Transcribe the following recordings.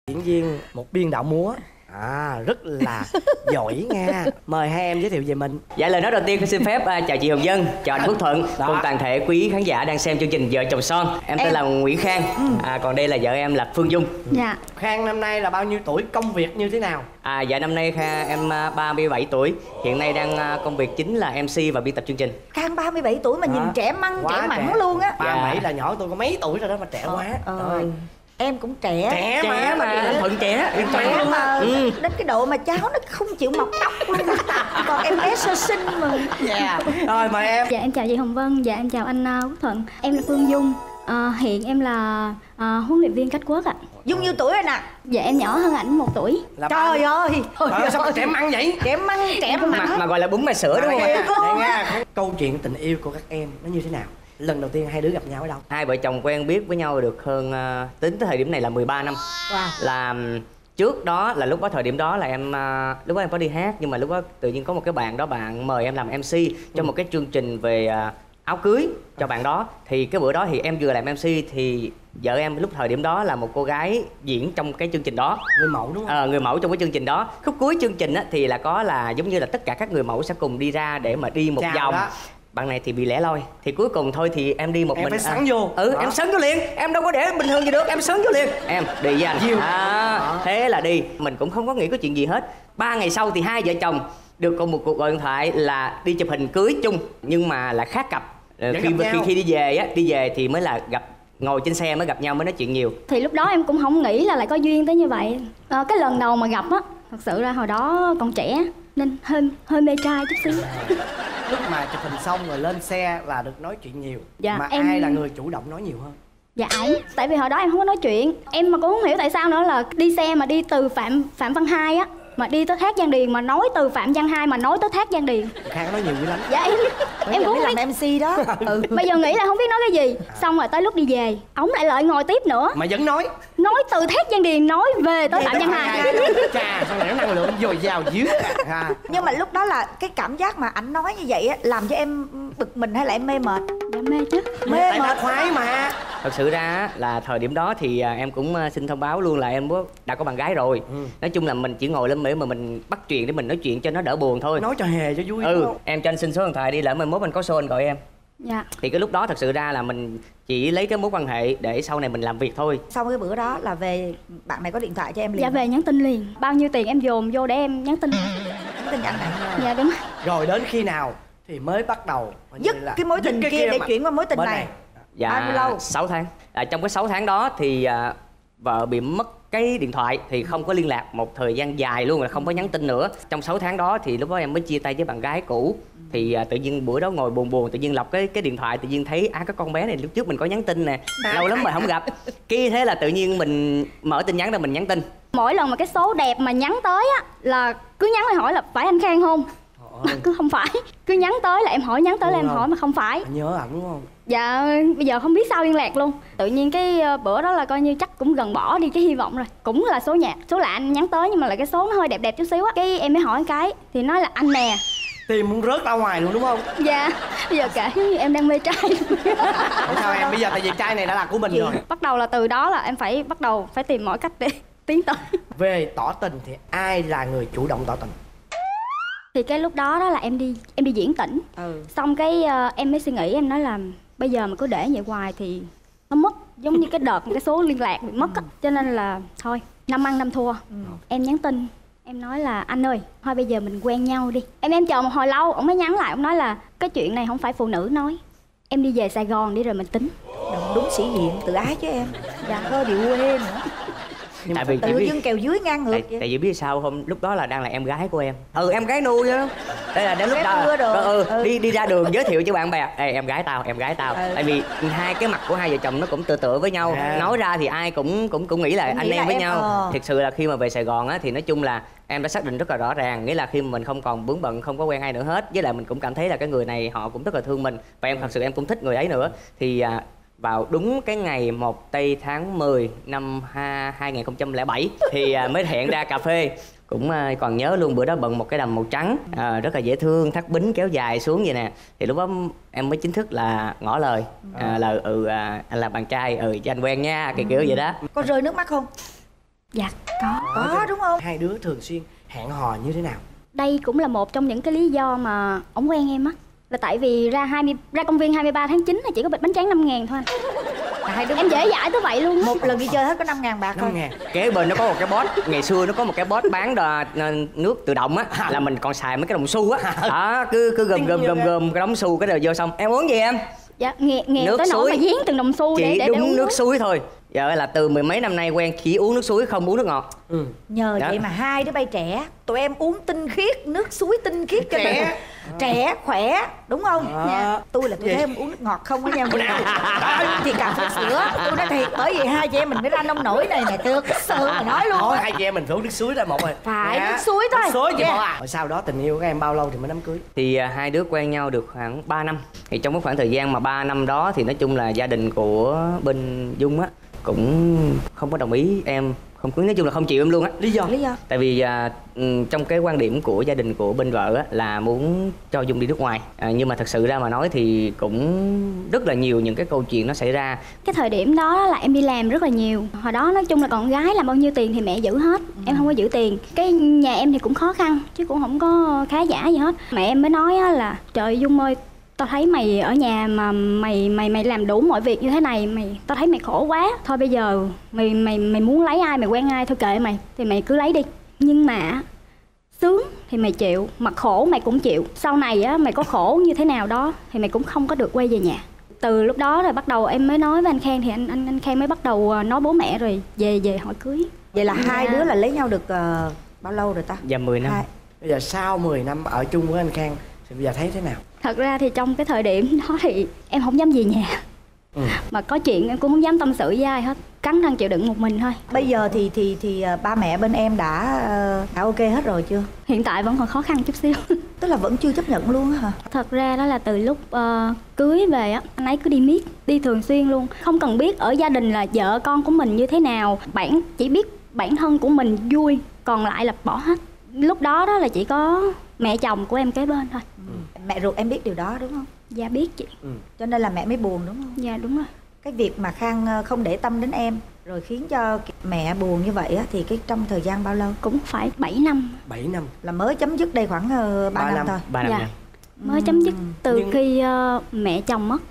Diễn viên một biên đạo múa rất là giỏi nha. Mời hai em giới thiệu về mình. Dạ, lời nói đầu tiên xin phép chào chị Hồng Vân, chào anh Quốc Thuận cùng toàn thể quý khán giả đang xem chương trình Vợ Chồng Son. Em tên là Nguyễn Khang, còn đây là vợ em là Phương Dung. Dạ. Khang năm nay là bao nhiêu tuổi, công việc như thế nào? Dạ năm nay em 37 tuổi, hiện nay đang công việc chính là MC và biên tập chương trình. Khang 37 tuổi mà nhìn trẻ măng trẻ mẳng luôn á. 37 là nhỏ tôi có mấy tuổi rồi đó mà trẻ quá. Em cũng trẻ. Trẻ mà Thuận trẻ, em trẻ mà đến cái độ mà cháu nó không chịu mọc tóc luôn. Còn em bé sơ sinh mà. Dạ. Rồi mời em. Dạ em chào chị Hồng Vân, dạ em chào anh Quốc Thuận. Em là Phương Dung, hiện em là huấn luyện viên cách quốc ạ. Dung nhiêu tuổi rồi nè? Dạ em nhỏ hơn ảnh 1 tuổi. Trời ơi. Sao mà trẻ măng vậy? Trẻ măng trẻ mặn mà gọi là bún mẹ sữa đúng không ạ? Nha. Câu chuyện tình yêu của các em nó như thế nào? Lần đầu tiên hai đứa gặp nhau ở đâu? Hai vợ chồng quen biết với nhau được hơn tính tới thời điểm này là 13 năm. Là trước đó là lúc đó thời điểm đó là em lúc đó em có đi hát, nhưng mà lúc đó tự nhiên có một cái bạn đó, bạn mời em làm MC cho một cái chương trình về áo cưới cho bạn đó. Thì cái bữa đó thì em vừa làm MC thì vợ em lúc thời điểm đó là một cô gái diễn trong cái chương trình đó, người mẫu đúng không? Người mẫu trong cái chương trình đó. Khúc cuối chương trình á, thì là có là giống như là tất cả các người mẫu sẽ cùng đi ra để mà đi một vòng đó. Bạn này thì bị lẻ loi, thì cuối cùng thôi thì em đi một em mình. Phải sắn vô. Em sắn vô liền, em đâu có để bình thường gì được, em sắn vô liền. Em đi với anh. Thế là đi, mình cũng không có nghĩ có chuyện gì hết. 3 ngày sau thì hai vợ chồng được có một cuộc gọi điện thoại là đi chụp hình cưới chung, nhưng mà là khác cặp. Khi đi về á, đi về thì mới là gặp, ngồi trên xe mới gặp nhau, mới nói chuyện nhiều. Thì lúc đó em cũng không nghĩ là lại có duyên tới như vậy. Cái lần đầu mà gặp á, thật sự ra hồi đó còn trẻ nên hơi mê trai chút xíu. Lúc mà chụp hình xong rồi lên xe là được nói chuyện nhiều. Dạ, mà em... ai là người chủ động nói nhiều hơn? Dạ ổng, tại vì hồi đó em không có nói chuyện. Em mà cũng không hiểu tại sao nữa, là đi xe mà đi từ Phạm Văn Hai á mà đi tới Thác Giang Điền, mà nói từ Phạm Văn Hai mà nói tới Thác Giang Điền. Khang nói nhiều dữ lắm. Dạ em cũng làm MC đó. Bây giờ nghĩ là không biết nói cái gì. Xong rồi tới lúc đi về, ổng lại ngồi tiếp nữa mà vẫn nói từ Thác Giang Điền nói về tới Phạm Văn Hai. Chà, sao lại năng lượng dồi dào dữ. Nhưng mà lúc đó là cái cảm giác mà ảnh nói như vậy á làm cho em bực mình hay là em mê mệt? Dạ mê chứ. Mê mệt khoái mà. Thật sự ra là thời điểm đó thì em cũng xin thông báo luôn là em đã có bạn gái rồi. Nói chung là mình chỉ ngồi lên mà mình bắt chuyện để mình nói chuyện cho nó đỡ buồn thôi. Nói cho hề cho vui. Em cho anh xin số điện thoại đi, lỡ mai mốt anh có show anh gọi em. Dạ. Thì cái lúc đó thật sự ra là mình chỉ lấy cái mối quan hệ để sau này mình làm việc thôi. Sau cái bữa đó là về, bạn này có điện thoại cho em liền? Dạ về nhắn tin liền. Bao nhiêu tiền em dồn vô để em nhắn tin. Nhắn tin anh này. Dạ đúng. Rồi đến khi nào thì mới bắt đầu dứt cái mối tình kia để chuyển qua mối tình này? Dạ bao nhiêu lâu? 6 tháng. Trong cái 6 tháng đó thì vợ bị mất cái điện thoại thì không có liên lạc một thời gian dài luôn, là không có nhắn tin nữa. Trong 6 tháng đó thì lúc đó em mới chia tay với bạn gái cũ. Thì tự nhiên bữa đó ngồi buồn tự nhiên lọc cái điện thoại, tự nhiên thấy cái con bé này lúc trước mình có nhắn tin nè, lâu lắm mà không gặp. Cái thế là tự nhiên mình mở tin nhắn ra mình nhắn tin. Mỗi lần mà cái số đẹp mà nhắn tới á là cứ nhắn lại hỏi là phải anh Khang không? Cứ không phải, cứ nhắn tới là em hỏi, nhắn tới là em hỏi mà không phải. Nhớ ảnh đúng không? Dạ bây giờ không biết sao liên lạc luôn. Tự nhiên cái bữa đó là coi như chắc cũng gần bỏ đi cái hy vọng rồi. Cũng là số lạ anh nhắn tới, nhưng mà là cái số nó hơi đẹp chút xíu á. Cái em mới hỏi cái thì nói là anh nè. Tim muốn rớt ra ngoài luôn đúng không? Dạ. Bây giờ kể giống như em đang mê trai. Không sao em, bây giờ tại vì trai này đã là của mình rồi. Bắt đầu là từ đó là em phải bắt đầu tìm mọi cách để tiến tới. Về tỏ tình thì ai là người chủ động tỏ tình? Thì cái lúc đó là em đi diễn tỉnh. Xong cái em mới suy nghĩ, em nói là bây giờ mà cứ để vậy hoài thì nó mất, giống như cái đợt cái số liên lạc bị mất á. Cho nên là thôi, năm ăn năm thua. Em nhắn tin, em nói là anh ơi, thôi bây giờ mình quen nhau đi. Em chờ một hồi lâu, ông mới nhắn lại, ông nói là cái chuyện này không phải phụ nữ nói, em đi về Sài Gòn đi rồi mình tính. Đúng sĩ diện, tự ái chứ em. Dạ hơi bị quê nữa. Tại vì tự dưng kèo dưới ngang ngược. Tại vì biết sao không, lúc đó là đang là em gái của em. Em gái nuôi á. Đây là đến lúc đó đi ra đường giới thiệu cho bạn bè, ê em gái tao. Tại vì hai cái mặt của hai vợ chồng nó cũng tựa với nhau. Nói ra thì ai cũng nghĩ là anh em với nhau. Thực sự là khi mà về Sài Gòn á thì nói chung là em đã xác định rất là rõ ràng, nghĩa là khi mà mình không còn vướng bận, không có quen ai nữa hết, với lại mình cũng cảm thấy là cái người này họ cũng rất là thương mình, và em thật sự em cũng thích người ấy nữa. Thì vào đúng cái ngày 1 tây tháng 10 năm 2007 thì mới hẹn ra cà phê. Cũng còn nhớ luôn, bữa đó bận một cái đầm màu trắng rất là dễ thương, thắt bính kéo dài xuống vậy nè. Thì lúc đó em mới chính thức là ngỏ lời là anh là bạn trai, cho anh quen nha, kiểu vậy đó. Có rơi nước mắt không? Dạ có đúng không? Hai đứa thường xuyên hẹn hò như thế nào? Đây cũng là một trong những cái lý do mà ổng quen em á. Là tại vì ra công viên 23 tháng 9 là chỉ có bịch bánh tráng 5.000 thôi. Hai đứa Em dễ dãi tới vậy luôn. một lần đi chơi hết có 5.000 bạc thôi. 5.000. Kế bên nó có một cái bot, ngày xưa nó có một cái bot bán nước tự động á, là mình còn xài mấy cái đồng xu á. Đó, cứ gom cái đống xu cái rồi vô xong. Em uống gì em? Dạ nghèo Nước tới nỗi suối. mà giếng từng đồng xu Chỉ để đúng uống nước suối thôi. Giờ là từ mười mấy năm nay quen chỉ uống nước suối, không uống nước ngọt. Nhờ Đó. vậy mà hai đứa bay trẻ, tụi em uống tinh khiết, nước suối tinh khiết cho mình trẻ khỏe, đúng không? Dạ. Tôi là tôi thấy em uống nước ngọt không á nha. Thì cà phê sữa. Tôi nói thiệt, bởi vì hai chị em mình mới ra nông nổi này nè, thực sự mà nói luôn. Thôi hai chị em mình phải uống nước suối ra một rồi. Phải Dạ. nước suối thôi. Nước suối chị Dạ. Bảo à. Rồi sau đó tình yêu của em bao lâu thì mới đám cưới? Thì hai đứa quen nhau được khoảng 3 năm. Thì trong cái khoảng thời gian mà 3 năm đó thì nói chung là gia đình của bên Dung á cũng không có đồng ý em không cưới, nói chung là không chịu em luôn á. Lý do? Tại vì trong cái quan điểm của gia đình của bên vợ á, là muốn cho Dung đi nước ngoài, nhưng mà thật sự ra mà nói thì cũng rất là nhiều những cái câu chuyện nó xảy ra. Cái thời điểm đó là em đi làm rất là nhiều. Hồi đó nói chung là con gái làm bao nhiêu tiền thì mẹ giữ hết. Em không có giữ tiền. Cái nhà em thì cũng khó khăn chứ cũng không có khá giả gì hết. Mẹ em mới nói á là trời Dung ơi, tao thấy mày ở nhà mà mày làm đủ mọi việc như thế này, tao thấy mày khổ quá. Thôi bây giờ mày muốn lấy ai, mày quen ai thôi kệ mày, thì mày cứ lấy đi. Nhưng mà sướng thì mày chịu, mà khổ mày cũng chịu. Sau này á mày có khổ như thế nào đó thì mày cũng không có được quay về nhà. Từ lúc đó rồi bắt đầu em mới nói với anh Khang, thì anh Khang mới bắt đầu nói bố mẹ rồi về hỏi cưới. Vậy là hai đứa là lấy nhau được bao lâu rồi ta? Dạ 10 năm. Bây giờ sau 10 năm ở chung với anh Khang thì bây giờ thấy thế nào? Thật ra thì trong cái thời điểm đó thì em không dám về nhà. Mà có chuyện em cũng không dám tâm sự với ai hết, cắn răng chịu đựng một mình thôi. Bây giờ thì ba mẹ bên em đã ok hết rồi chưa? Hiện tại vẫn còn khó khăn chút xíu. Tức là vẫn chưa chấp nhận luôn á hả? Thật ra đó là từ lúc cưới về á, anh ấy cứ đi miết, đi thường xuyên luôn. Không cần biết ở gia đình là vợ con của mình như thế nào, chỉ biết bản thân của mình vui, còn lại là bỏ hết. Lúc đó đó là chỉ có mẹ chồng của em kế bên thôi. Mẹ ruột em biết điều đó đúng không? Dạ biết chị. Cho nên là mẹ mới buồn đúng không? Dạ đúng rồi. Cái việc mà Khang không để tâm đến em rồi khiến cho mẹ buồn như vậy á, thì cái trong thời gian bao lâu? Cũng phải 7 năm. 7 năm. Là mới chấm dứt đây khoảng 3 năm thôi. 3 năm. Dạ. Mới chấm dứt từ khi mẹ chồng mất.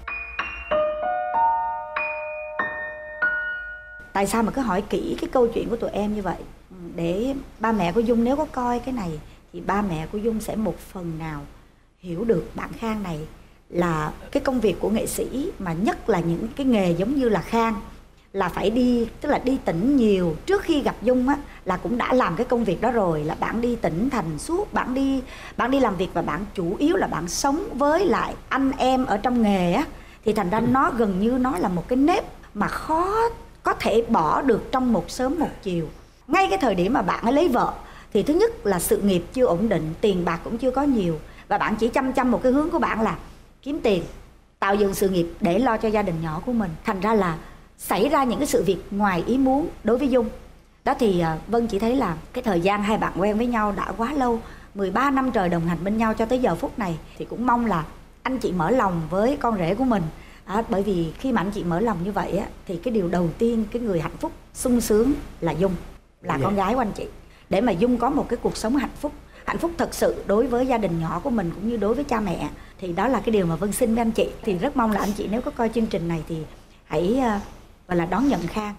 Tại sao mà cứ hỏi kỹ cái câu chuyện của tụi em như vậy? Để ba mẹ của Dung nếu có coi cái này thì ba mẹ của Dung sẽ một phần nào hiểu được bạn Khang này là cái công việc của nghệ sĩ, mà nhất là những cái nghề giống như là Khang là phải đi, tức là đi tỉnh nhiều. Trước khi gặp Dung á là cũng đã làm cái công việc đó rồi, là bạn đi tỉnh thành suốt, bạn đi làm việc và bạn chủ yếu là bạn sống với lại anh em ở trong nghề á, thì thành ra nó gần như nó là một cái nếp mà khó có thể bỏ được trong một sớm một chiều. Ngay cái thời điểm mà bạn ấy lấy vợ thì thứ nhất là sự nghiệp chưa ổn định, tiền bạc cũng chưa có nhiều, và bạn chỉ chăm một cái hướng của bạn là kiếm tiền, tạo dựng sự nghiệp để lo cho gia đình nhỏ của mình. Thành ra là xảy ra những cái sự việc ngoài ý muốn đối với Dung. Đó thì Vân chỉ thấy là cái thời gian hai bạn quen với nhau đã quá lâu, 13 năm trời đồng hành bên nhau cho tới giờ phút này, thì cũng mong là anh chị mở lòng với con rể của mình. Bởi vì khi mà anh chị mở lòng như vậy á, thì cái điều đầu tiên cái người hạnh phúc sung sướng là Dung, là con gái của anh chị. Để mà Dung có một cái cuộc sống hạnh phúc thật sự đối với gia đình nhỏ của mình cũng như đối với cha mẹ, thì đó là cái điều mà Vân xin với anh chị. Thì rất mong là anh chị nếu có coi chương trình này thì hãy gọi là đón nhận Khang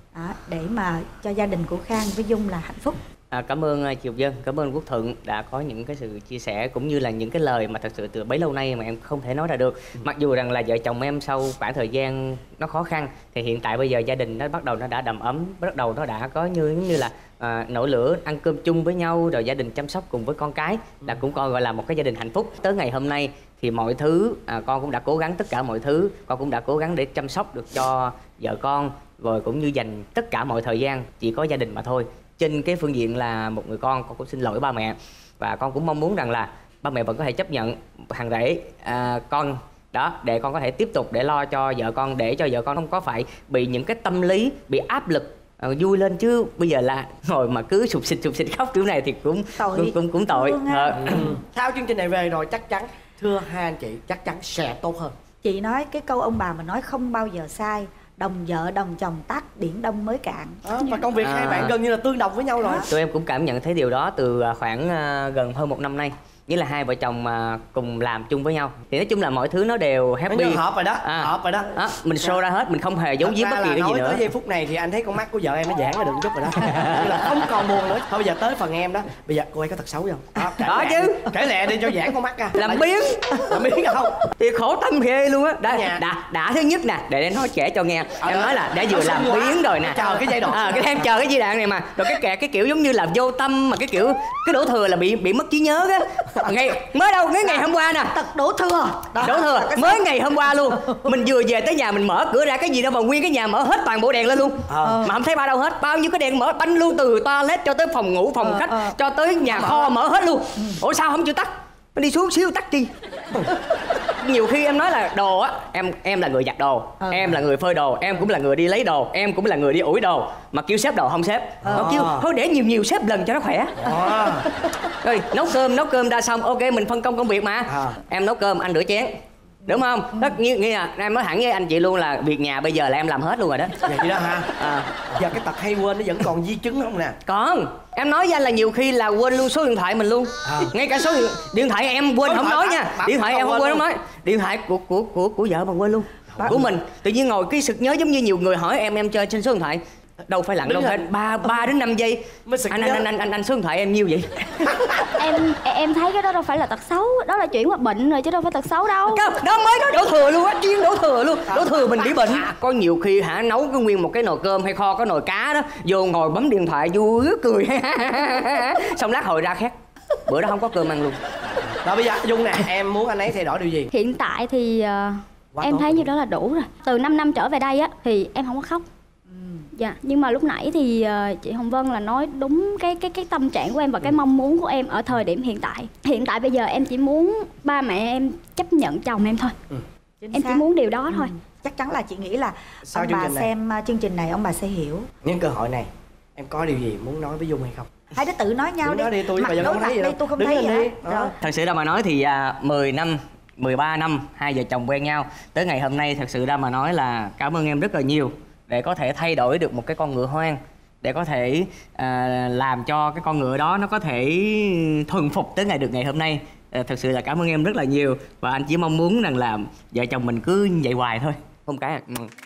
để mà cho gia đình của Khang với Dung là hạnh phúc. Cảm ơn chị Dục Vân, cảm ơn Quốc Thuận đã có những cái sự chia sẻ cũng như là những cái lời mà thật sự từ bấy lâu nay mà em không thể nói ra được. Mặc dù rằng là vợ chồng em sau khoảng thời gian nó khó khăn thì hiện tại bây giờ gia đình nó bắt đầu nó đã đầm ấm, bắt đầu nó đã có như là nổi lửa, ăn cơm chung với nhau, rồi gia đình chăm sóc cùng với con cái, là cũng coi gọi là một cái gia đình hạnh phúc. Tới ngày hôm nay thì mọi thứ con cũng đã cố gắng tất cả mọi thứ, con cũng đã cố gắng để chăm sóc được cho vợ con, rồi cũng như dành tất cả mọi thời gian chỉ có gia đình mà thôi. Trên cái phương diện là một người con cũng xin lỗi ba mẹ, và con cũng mong muốn rằng là ba mẹ vẫn có thể chấp nhận thằng rể con đó, để con có thể tiếp tục để lo cho vợ con, để cho vợ con không có phải bị những cái tâm lý bị áp lực vui lên. Chứ bây giờ là ngồi mà cứ sụp xịt khóc kiểu này thì cũng tội. Sau chương trình này về rồi chắc chắn thưa hai anh chị chắc chắn sẽ tốt hơn. Chị nói cái câu ông bà mà nói không bao giờ sai, đồng vợ đồng chồng tắt, biển đông mới cạn. Và công việc hai bạn gần như là tương đồng với nhau rồi. Tụi em cũng cảm nhận thấy điều đó từ khoảng gần hơn 1 năm nay. Nghĩa là hai vợ chồng mà cùng làm chung với nhau thì nói chung là mọi thứ nó đều happy. Hợp rồi đó, hợp rồi đó. Mình show ra hết, mình không hề giấu giếm bất kỳ cái gì nữa. Tới giây phút này thì anh thấy con mắt của vợ em nó giãn ra được chút rồi đó. Là không còn buồn nữa. Thôi bây giờ tới phần em đó. Bây giờ cô ấy có tật xấu không? Đó chứ. Kể lẹ đi cho giãn con mắt ra. Làm biếng. Làm biếng không? Thì khổ tâm ghê luôn á. Đã thứ nhất nè, để nó kể cho nghe. Em nói là đã vừa làm biếng rồi nè. Chờ cái giai đoạn. Em chờ cái giai đoạn này mà. Rồi cái kiểu giống như là vô tâm mà cái kiểu cái đổ thừa là bị mất trí nhớ á. Mới đâu ngày hôm qua nè, tật đổ thừa. Đổ thừa mới ngày hôm qua luôn. Mình vừa về tới nhà mình mở cửa ra cái gì đâu mà nguyên cái nhà mở hết toàn bộ đèn lên luôn. Mà không thấy ba đâu hết, bao nhiêu cái đèn mở banh luôn, từ toilet cho tới phòng ngủ, phòng khách cho tới nhà kho mở hết luôn. Ủa sao không chịu tắt? Nó đi xuống xíu tắt chi. Nhiều khi em nói là đồ á, em là người giặt đồ, em là người phơi đồ, em cũng là người đi lấy đồ, em cũng là người đi ủi đồ, mà kêu xếp đồ không xếp. Nó kêu thôi để nhiều xếp lần cho nó khỏe. Rồi nấu cơm ra xong, ok mình phân công công việc mà. Em nấu cơm, anh rửa chén, đúng không? Tất nhiên là em nói thẳng với anh chị luôn là việc nhà bây giờ là em làm hết luôn rồi đó. Vậy đó ha. Giờ cái tật hay quên nó vẫn còn di chứng không nè? Còn em nói với anh là nhiều khi là quên luôn số điện thoại mình luôn. Ngay cả số điện thoại em quên không nói nha. Điện thoại em không quên không nói. Điện thoại của vợ mà quên luôn. Của mình tự nhiên ngồi cái sực nhớ giống như nhiều người hỏi em chơi trên số điện thoại. Đâu phải lặng đâu, phải 3 đến 5 giây. Anh số điện thoại em nhiêu vậy? Em thấy cái đó đâu phải là tật xấu, đó là chuyển qua bệnh rồi chứ đâu phải tật xấu đâu. Đó mới nói đổ thừa luôn á, chuyên đổ thừa luôn. Đổ thừa mình bị bệnh. Có nhiều khi nấu cái nguyên một cái nồi cơm hay kho cái nồi cá đó, vô ngồi bấm điện thoại vui cười. Xong lát hồi ra khét. Bữa đó không có cơm ăn luôn. Rồi bây giờ Dung nè, em muốn anh ấy thay đổi điều gì? Hiện tại thì em thấy như đó là đủ rồi. Từ 5 năm trở về đây á thì em không có khóc. Dạ, nhưng mà lúc nãy thì chị Hồng Vân là nói đúng cái tâm trạng của em và cái mong muốn của em ở thời điểm hiện tại. Hiện tại bây giờ em chỉ muốn ba mẹ em chấp nhận chồng em thôi. Em chỉ muốn điều đó thôi. Chắc chắn là chị nghĩ là sau ông bà xem chương trình này ông bà sẽ hiểu. Những cơ hội này em có điều gì muốn nói với Dung hay không? Hai đứa tự nói nhau đi. Nói đi, tôi bây giờ không thấy gì đâu. Tôi không thấy gì hết. Thật sự ra mà nói thì 10 năm 13 năm hai vợ chồng quen nhau tới ngày hôm nay, thật sự ra mà nói là cảm ơn em rất là nhiều để có thể thay đổi được một cái con ngựa hoang, để có thể làm cho cái con ngựa đó nó có thể thuần phục tới được ngày hôm nay. Thật sự là cảm ơn em rất là nhiều và anh chỉ mong muốn rằng là vợ chồng mình cứ vậy hoài thôi. Không cái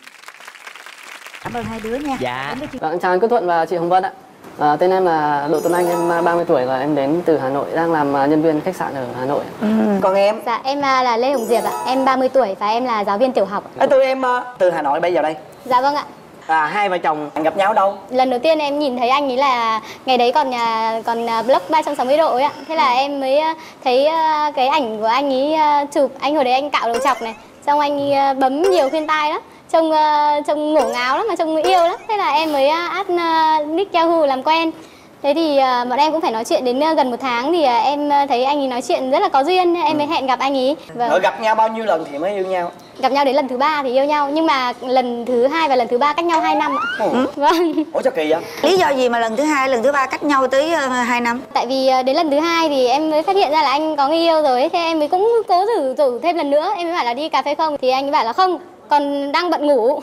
Cảm ơn hai đứa nha. Dạ. Vâng, chào anh Quốc Thuận và chị Hồng Vân ạ. Tên em là Đỗ Tuấn Anh, em 30 tuổi và em đến từ Hà Nội, đang làm nhân viên khách sạn ở Hà Nội. Còn em? Dạ, em là Lê Hồng Diệp ạ. Em 30 tuổi và em là giáo viên tiểu học. Tụi em từ Hà Nội bây giờ đây. Dạ vâng ạ. Hai vợ chồng gặp nhau đâu? Lần đầu tiên em nhìn thấy anh ấy là ngày đấy còn blog 360 độ ấy ạ. Thế là em mới thấy cái ảnh của anh ấy chụp. Anh hồi đấy anh cạo đầu chọc này, xong anh ấy bấm nhiều khuyên tai lắm, trông ngổ ngáo lắm mà trông yêu lắm. Thế là em mới add nick Yahoo làm quen. Thế thì bọn em cũng phải nói chuyện đến gần 1 tháng thì em thấy anh ấy nói chuyện rất là có duyên, em mới hẹn gặp anh ấy. Vâng. Rồi gặp nhau bao nhiêu lần thì mới yêu nhau? Gặp nhau đến lần thứ 3 thì yêu nhau, nhưng mà lần thứ 2 và lần thứ 3 cách nhau 2 năm ạ. Vâng. Ủa sao kỳ vậy? Lý do gì mà lần thứ 2, lần thứ 3 cách nhau tới 2 năm? Tại vì đến lần thứ 2 thì em mới phát hiện ra là anh có người yêu rồi ấy. Thế em mới cũng cố thử thêm lần nữa. Em mới bảo là đi cà phê không, thì anh ấy bảo là không, còn đang bận ngủ.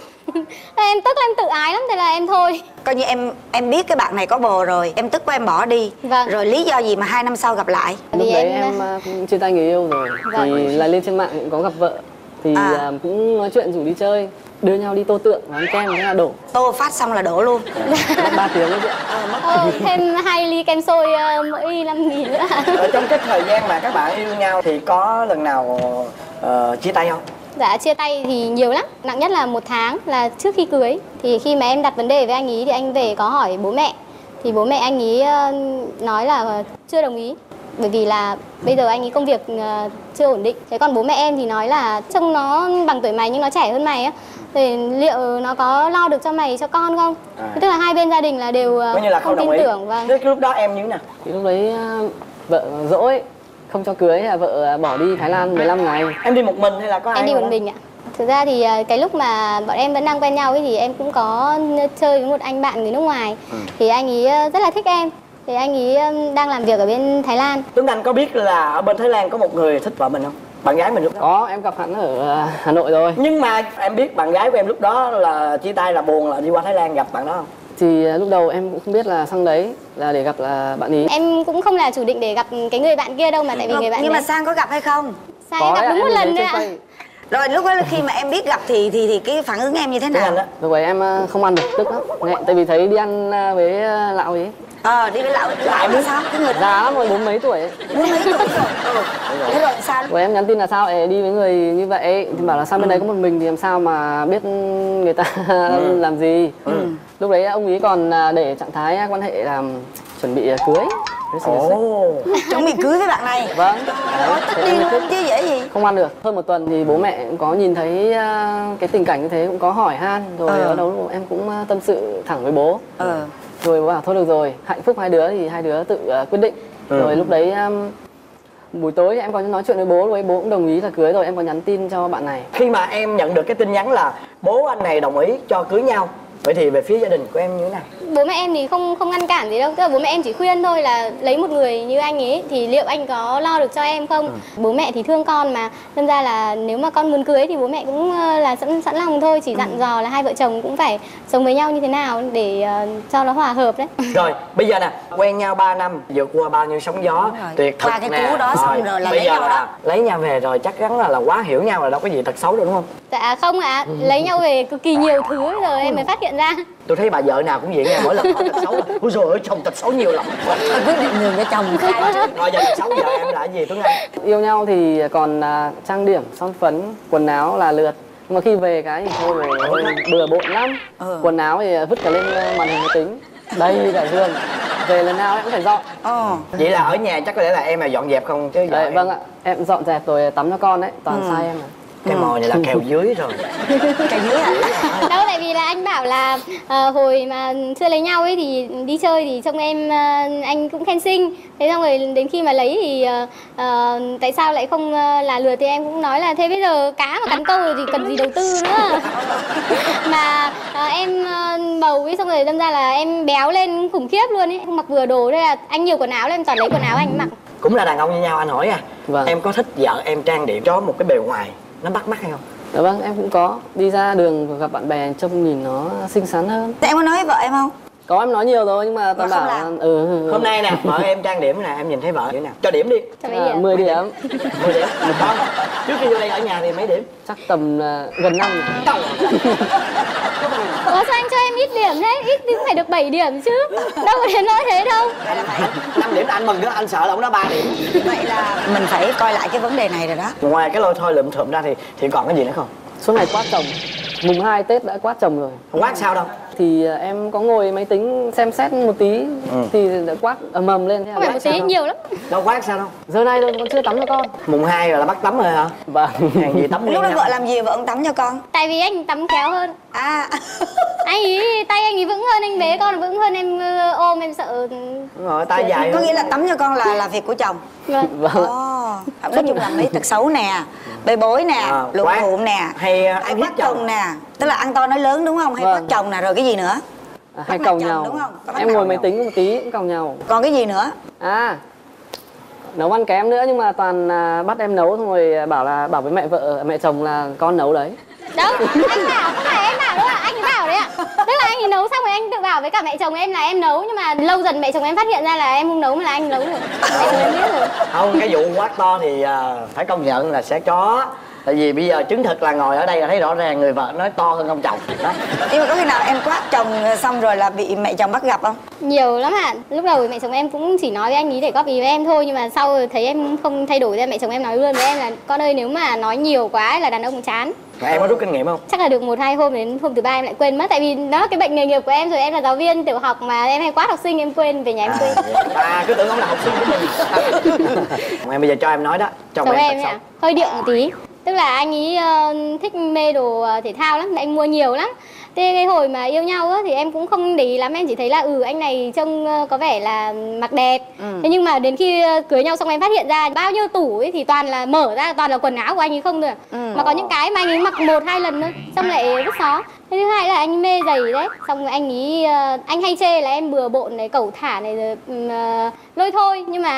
Em tức em tự ái lắm, thế là em thôi. Coi như em biết cái bạn này có bồ rồi, em tức quá em bỏ đi. Vâng. Rồi lý do gì mà 2 năm sau gặp lại? Lúc đấy em chia tay người yêu rồi. Vâng. Thì là lên trên mạng cũng có gặp vợ. Thì cũng nói chuyện rủ đi chơi, đưa nhau đi Tô Tượng, ăn kem, thế là đổ. Tô phát xong là đổ luôn. Mất 3 tiếng đấy chị ạ. Thêm 2 ly kem sôi mỗi 5.000 nữa. Ở trong cái thời gian mà các bạn yêu nhau thì có lần nào chia tay không? Dạ, chia tay thì nhiều lắm. Nặng nhất là 1 tháng là trước khi cưới. Thì khi mà em đặt vấn đề với anh ý thì anh về có hỏi bố mẹ. Thì bố mẹ anh ý nói là chưa đồng ý. Bởi vì là bây giờ anh ấy công việc chưa ổn định. Thế còn bố mẹ em thì nói là trông nó bằng tuổi mày nhưng nó trẻ hơn mày á, thì liệu nó có lo được cho mày, cho con không? Tức là hai bên gia đình là đều không tin tưởng. Vâng. Thế cái lúc đó em như thế nào? Thì lúc đấy vợ dỗi, không cho cưới, là vợ bỏ đi Thái Lan 15 ngày. Em đi một mình hay là có ai? Em đi một mình ạ. Thực ra thì cái lúc mà bọn em vẫn đang quen nhau ấy thì em cũng có chơi với một anh bạn người nước ngoài. Thì anh ấy rất là thích em. Thì anh ấy đang làm việc ở bên Thái Lan. Tuấn Anh có biết là ở bên Thái Lan có một người thích vợ mình không? bạn gái mình lúc đó? Có, em gặp hắn ở Hà Nội rồi. Nhưng mà em biết bạn gái của em lúc đó là chia tay là buồn là đi qua Thái Lan gặp bạn đó không? Thì lúc đầu em cũng không biết là sang đấy là để gặp là bạn ý. Em cũng không là chủ định để gặp cái người bạn kia đâu, mà tại vì người bạn Nhưng đấy... mà Sang có gặp hay không? Sang em gặp đúng một lần thôi ạ. Rồi lúc đó là khi mà em biết gặp thì cái phản ứng em như thế nào? Lúc đấy em không ăn được, tức lắm. Nghẹn, tại vì thấy đi ăn với lão ấy. Đi với lão là sao? Cái người già lắm rồi, 40 mấy tuổi ấy. 40 mấy tuổi rồi. Thế rồi sao? Rồi em nhắn tin là sao đi với người như vậy, thì bảo là sang bên đấy có một mình thì làm sao mà biết người ta làm gì. Lúc đấy ông ấy còn để trạng thái quan hệ là chuẩn bị cưới. Chuẩn bị cưới với bạn này. Vâng. Tức điên luôn chứ dễ gì. Không ăn được. Hơn một tuần thì bố mẹ cũng có nhìn thấy cái tình cảnh như thế, cũng có hỏi han. Rồi bắt đầu em cũng tâm sự thẳng với bố. Rồi bố bảo thôi được rồi, hạnh phúc hai đứa thì hai đứa tự quyết định. Rồi lúc đấy buổi tối em có nói chuyện với bố, rồi bố cũng đồng ý là cưới rồi. Em có nhắn tin cho bạn này. Khi mà em nhận được cái tin nhắn là bố anh này đồng ý cho cưới nhau, vậy thì về phía gia đình của em như thế nào? Bố mẹ em thì không ngăn cản gì đâu, tức là bố mẹ em chỉ khuyên thôi là lấy một người như anh ấy thì liệu anh có lo được cho em không. Bố mẹ thì thương con mà, đâm ra là nếu mà con muốn cưới thì bố mẹ cũng là sẵn lòng thôi, chỉ dặn dò là hai vợ chồng cũng phải sống với nhau như thế nào để cho nó hòa hợp đấy. Rồi bây giờ nè, quen nhau 3 năm, vượt qua bao nhiêu sóng gió tuyệt thực qua cái cú đó xong rồi là bây lấy giờ nhau đó. lấy nhau về rồi chắc chắn là quá hiểu nhau, là đâu có gì thật xấu đâu đúng không? Dạ không ạ, lấy nhau về cực kỳ nhiều thứ rồi em mới phát hiện ra. Tôi thấy bà vợ nào cũng vậy nha, mỗi lần hỏi tật xấu, ôi rồi ơi chồng tật xấu nhiều lắm. Quyết định nhường cho chồng khai trước. Rồi giờ tật xấu vợ em là cái gì Tuấn Anh? Yêu nhau thì còn trang điểm, son phấn, quần áo là lượt. Nhưng mà khi về cái thì thôi rồi bừa bộn lắm. Quần áo thì vứt cả lên màn hình máy tính, đây cả giường. Về lần nào em cũng phải dọn. Vậy là ở nhà chắc có lẽ là em là dọn dẹp không chứ? Đấy, vâng ạ, em dọn dẹp rồi tắm cho con đấy, toàn sai em à. Cái mồi này là kèo dưới rồi. Kèo dưới hả? Đâu, tại vì là anh bảo là hồi mà chưa lấy nhau ấy thì đi chơi thì trông em anh cũng khen xinh. Thế xong rồi đến khi mà lấy thì tại sao lại không là lừa, thì em cũng nói là thế bây giờ cá mà cắn câu rồi thì cần gì đầu tư nữa. Mà em bầu ấy, xong rồi đâm ra là em béo lên khủng khiếp luôn ấy, không mặc vừa đồ, thế là anh nhiều quần áo lên em toàn lấy quần áo anh mặc. Cũng là đàn ông như nhau, anh hỏi Vâng. em có thích vợ em trang điểm cho một cái bề ngoài nó bắt mắt hay không? Dạ vâng, em cũng có. Đi ra đường gặp bạn bè trông nhìn nó xinh xắn hơn. Thế em có nói với vợ em không? Có, em nói nhiều rồi nhưng mà toàn bảo Hôm nay nè, vợ em trang điểm nè, em nhìn thấy vợ như thế nào? Cho điểm đi. Cho mấy điểm? 10 điểm. 10 điểm. Con, trước khi vô đây ở nhà thì mấy điểm? Chắc tầm gần 5. Ủa sao anh cho em ít điểm thế? Ít thì cũng phải được 7 điểm chứ. Đâu có đến nỗi thế đâu. 5 điểm anh mừng đó, anh sợ là ông đó 3 điểm. Vậy là mình phải coi lại cái vấn đề này rồi đó. Ngoài cái lôi thôi lượm thượm ra thì còn cái gì nữa không? Suốt ngày quát chồng. Mùng 2 Tết đã quát chồng rồi. Không quát sao đâu. Thì em có ngồi máy tính xem xét một tí thì đã quát ầm ầm lên. Không phải một tí, nhiều lắm. Đâu quát sao đâu. Giờ này rồi con chưa tắm cho con. Mùng 2 rồi là bắt tắm rồi hả? Vâng. Hàng gì tắm Lúc đó vợ làm gì vợ ông tắm cho con? Tại vì anh tắm khéo hơn. Anh ý tay anh ý vững hơn, anh bế con vững hơn, em ôm em sợ. Đúng rồi, tay dài Có hơn. nghĩa là tắm cho con là việc của chồng. Vâng. Nói chung là mấy tật xấu nè, bê bối nè, luộc thuộm nè, hay ai quát chồng nè, tức là ăn to nói lớn đúng không? Hay quát chồng nè, rồi cái gì nữa? Hay càu nhau. đúng không? Em ngồi máy tính một tí cũng càu nhau. Còn cái gì nữa? Nấu ăn kém nữa nhưng mà toàn bắt em nấu xong rồi bảo với mẹ chồng là con nấu đấy. Đâu, anh bảo, không phải em bảo đâu ạ, anh ấy bảo đấy ạ. Tức là anh ấy nấu xong rồi anh tự bảo với cả mẹ chồng em là em nấu, nhưng mà lâu dần mẹ chồng em phát hiện ra là em không nấu mà là anh nấu rồi. Mẹ chồng em biết rồi. Không, cái vụ quát to thì phải công nhận là sẽ có. Tại vì bây giờ chứng thực là ngồi ở đây là thấy rõ ràng người vợ nói to hơn ông chồng đó. Nhưng mà có khi nào em quát chồng xong rồi là bị mẹ chồng bắt gặp không? Nhiều lắm ạ. Lúc đầu mẹ chồng em cũng chỉ nói với anh ý để góp ý với em thôi, nhưng mà sau rồi thấy em không thay đổi ra, mẹ chồng em nói luôn với em là con ơi, nếu mà nói nhiều quá ấy là đàn ông chán. Mà em có rút kinh nghiệm không? Chắc là được 1-2 hôm, đến hôm thứ 3 em lại quên mất. Tại vì đó là cái bệnh nghề nghiệp của em rồi, em là giáo viên tiểu học mà em hay quát học sinh, em quên, về nhà em quên. Cứ tưởng ông là học sinh của mình. Em bây giờ cho em nói đó, chồng em nè, hơi điệu một tí. Tức là anh ấy thích mê đồ thể thao lắm, anh mua nhiều lắm. Thế cái hồi mà yêu nhau á, thì em cũng không để ý lắm, em chỉ thấy là anh này trông có vẻ là mặc đẹp. Thế nhưng mà đến khi cưới nhau xong em phát hiện ra bao nhiêu tủ ấy thì toàn là mở ra toàn là quần áo của anh ấy không thôi. Mà có những cái mà anh ấy mặc 1-2 lần thôi, xong lại vứt xó. Thế thứ hai là anh mê giày đấy, xong rồi anh ấy anh hay chê là em bừa bộn này, cẩu thả này, rồi lôi thôi, nhưng mà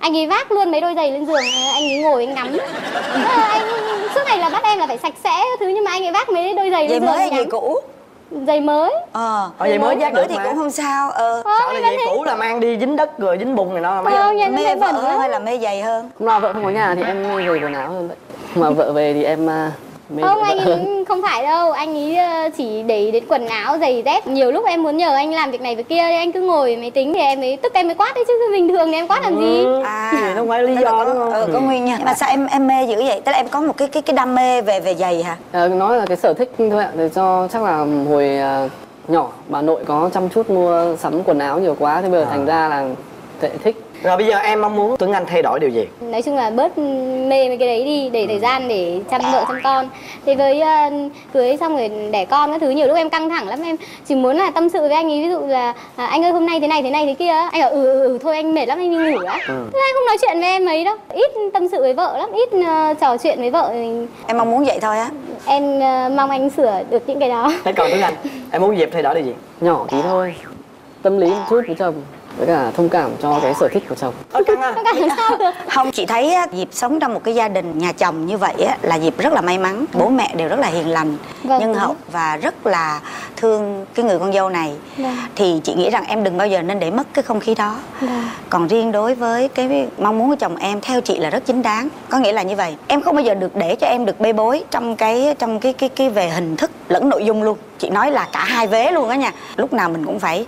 anh ấy vác luôn mấy đôi giày lên giường, anh ấy ngồi anh ngắm. Anh suốt ngày là bắt em là phải sạch sẽ thứ, nhưng mà anh ấy vác mấy đôi giày lên giường. Giày mới hay giày cũ? Giày mới. Giày mới vác được thì mà. cũng không sao. Sợ là giày cũ là mang đi dính đất rồi dính bùn này nó. Mê vợ hơn hay là mê giày hơn? Hôm nào vợ không có nhà thì em mê giày quần áo hơn vậy. Mà vợ về thì em mê không, anh vợ hơn. ấy không phải đâu, anh ấy chỉ để ý đến quần áo, giày dép. Nhiều lúc em muốn nhờ anh làm việc này việc kia thì anh cứ ngồi máy tính thì em ấy tức, em mới quát đấy chứ bình thường thì em quát làm gì. Thì nó phải lý do đúng không? Có nguyên nhân. Mà sao em mê dữ vậy? Tức là em có một cái đam mê về giày hả? Nói là cái sở thích thôi ạ, để cho chắc là hồi nhỏ bà nội có chăm chút mua sắm quần áo nhiều quá, thế bây giờ thành ra là thích. Rồi bây giờ em mong muốn Tuấn Anh thay đổi điều gì? Nói chung là bớt mê mấy cái đấy đi, để thời gian để chăm vợ chăm con. Thì với cưới xong rồi đẻ con các thứ, nhiều lúc em căng thẳng lắm, em chỉ muốn là tâm sự với anh ấy, ví dụ là anh ơi hôm nay thế này thế kia, anh bảo thôi anh mệt lắm anh đi ngủ đã. Thế anh không nói chuyện với em mấy đâu, ít tâm sự với vợ lắm, ít trò chuyện với vợ. Em mong muốn vậy thôi á? Em mong anh sửa được những cái đó. Thế còn Tuấn Anh, em muốn Diệp thay đổi điều gì? Nhỏ tí thôi, tâm lý một chút với chồng, với cả thông cảm cho cái sở thích của chồng. Không, chị thấy á, Diệp sống trong một cái gia đình nhà chồng như vậy á, là Diệp rất là may mắn. Bố mẹ đều rất là hiền lành, nhân hậu và rất là thương cái người con dâu này. Thì chị nghĩ rằng em đừng bao giờ nên để mất cái không khí đó. Còn riêng đối với cái mong muốn của chồng em, theo chị là rất chính đáng. Có nghĩa là như vậy, em không bao giờ được để cho em được bê bối trong cái về hình thức lẫn nội dung luôn. Chị nói là cả hai vế luôn đó nha. Lúc nào mình cũng phải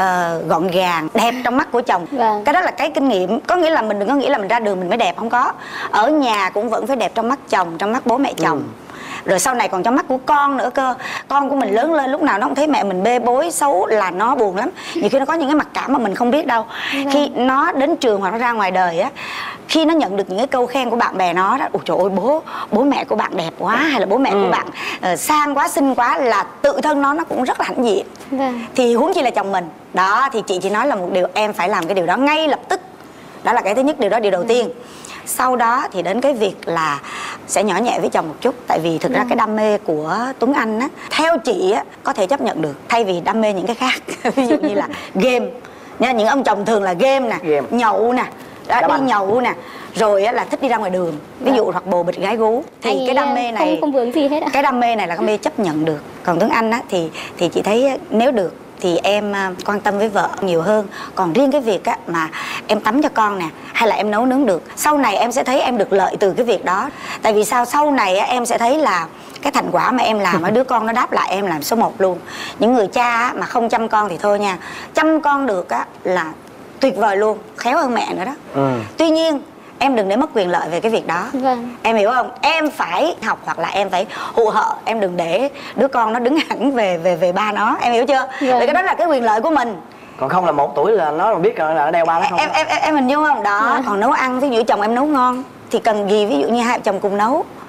gọn gàng, đẹp trong mắt của chồng. Cái đó là cái kinh nghiệm. Có nghĩa là mình đừng có nghĩ là mình ra đường mình mới đẹp, không có. Ở nhà cũng vẫn phải đẹp trong mắt chồng, trong mắt bố mẹ chồng. Rồi sau này còn trong mắt của con nữa cơ. Con của mình lớn lên lúc nào nó cũng thấy mẹ mình bê bối xấu là nó buồn lắm. Nhiều khi nó có những cái mặc cảm mà mình không biết đâu. Khi nó đến trường hoặc nó ra ngoài đời á, khi nó nhận được những cái câu khen của bạn bè nó đó, ôi trời ơi bố mẹ của bạn đẹp quá, hay là bố mẹ của bạn sang quá xinh quá, là tự thân nó cũng rất là hãnh diện. Thì huống chi là chồng mình. Đó thì chị chỉ nói là một điều, em phải làm cái điều đó ngay lập tức. Đó là cái thứ nhất, điều đầu tiên. Sau đó thì đến cái việc là sẽ nhỏ nhẹ với chồng một chút. Tại vì thực ra cái đam mê của Tuấn Anh á, theo chị á, có thể chấp nhận được, thay vì đam mê những cái khác. Ví dụ như là game nha, những ông chồng thường là game nè, nhậu nè, đi nhậu nè, rồi á, là thích đi ra ngoài đường, ví dụ hoặc bồ bịch gái gú. Thì anh cái đam mê này không vướng gì hết ạ. Cái đam mê này là cái mê chấp nhận được. Còn Tuấn Anh á thì chị thấy nếu được thì em quan tâm với vợ nhiều hơn. Còn riêng cái việc á, mà em tắm cho con nè, hay là em nấu nướng được, sau này em sẽ thấy em được lợi từ cái việc đó. Tại vì sao? Sau này á, em sẽ thấy là cái thành quả mà em làm, đứa con nó đáp lại em làm số 1 luôn. Những người cha á, mà không chăm con thì thôi nha, chăm con được á, là tuyệt vời luôn, khéo hơn mẹ nữa đó. Tuy nhiên em đừng để mất quyền lợi về cái việc đó. Em hiểu không? Em phải học hoặc là em phải hụ hợ. Em đừng để đứa con nó đứng hẳn về ba nó. Em hiểu chưa? Vì cái đó là cái quyền lợi của mình. Còn không là 1 tuổi là nó biết là nó đeo ba nó không. Em hình dung không? Đó. Còn nấu ăn, ví dụ chồng em nấu ngon thì cần gì, ví dụ như hai vợ chồng cùng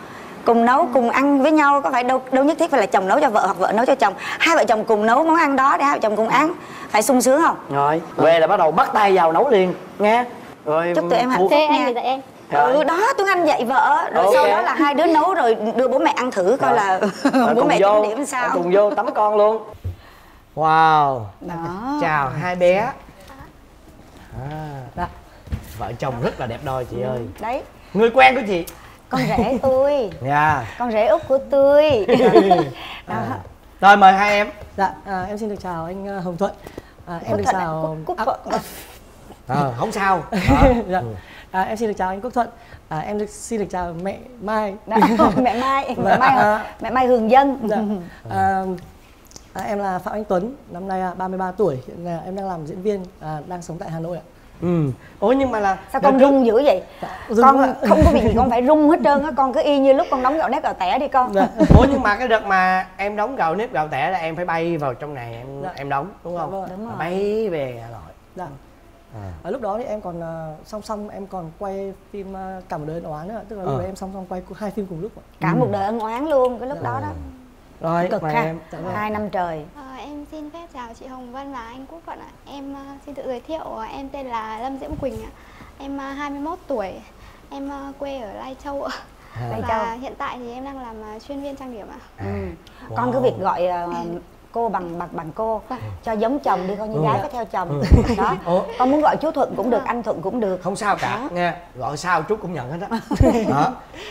nấu cùng ăn với nhau. Có phải đâu nhất thiết phải là chồng nấu cho vợ hoặc vợ nấu cho chồng. Hai vợ chồng cùng nấu món ăn đó để hai vợ chồng cùng ăn, phải sung sướng không? Rồi về là bắt đầu bắt tay vào nấu liền nghe. Rồi chúc tụi em hạnh phúc nha. Anh dạy em. Đó Tuấn Anh dạy vợ. Rồi sau đó là hai đứa nấu rồi đưa bố mẹ ăn thử coi là bố mẹ chấm điểm sao. Cùng vô tắm con luôn. Wow. Đó. Chào hai bé. Đó. Vợ chồng rất là đẹp đôi chị ơi. Đấy. Người quen của chị. Con rể tôi. Dạ. Con rể út của tôi. Đó. Rồi mời hai em. Dạ, em xin được chào anh Hồng Thuận. Em được chào không sao. Dạ. Em xin được chào anh Quốc Thuận. Em xin được chào mẹ Mai. Mẹ Mai, mẹ Mai Hường Dân. Dạ. Em là Phạm Anh Tuấn, năm nay 33 tuổi, hiện là em đang làm diễn viên, đang sống tại Hà Nội ạ. Ủa nhưng mà là sao con rung dữ vậy? Con không có việc gì con phải rung hết trơn á, con cứ y như lúc con đóng gạo nếp gạo tẻ đi con. Ủa nhưng mà cái đợt mà em đóng gạo nếp gạo tẻ là em phải bay vào trong này em đóng đúng không? Đúng rồi. Bay về Hà Nội. Dạ. Ở lúc đó thì em còn song em còn quay phim Cả một đời ân oán nữa, tức là lúc đấy em song quay 2 phim cùng lúc. Cả một đời ân oán luôn cái lúc đó đó. Rồi cực ha. 2 năm trời. Em xin phép chào chị Hồng Vân và anh Quốc Thuận ạ. Em xin tự giới thiệu, em tên là Lâm Diễm Quỳnh ạ. Em 21 tuổi, em quê ở Lai Châu ạ. Và hiện tại thì em đang làm chuyên viên trang điểm ạ. Con cứ việc gọi cô bằng cô, cho giống chồng đi, coi như gái phải theo chồng. Đó. Ủa? Con muốn gọi chú Thuận cũng được, anh Thuận cũng được. Không sao cả đó. nghe, gọi sao chú cũng nhận hết đó.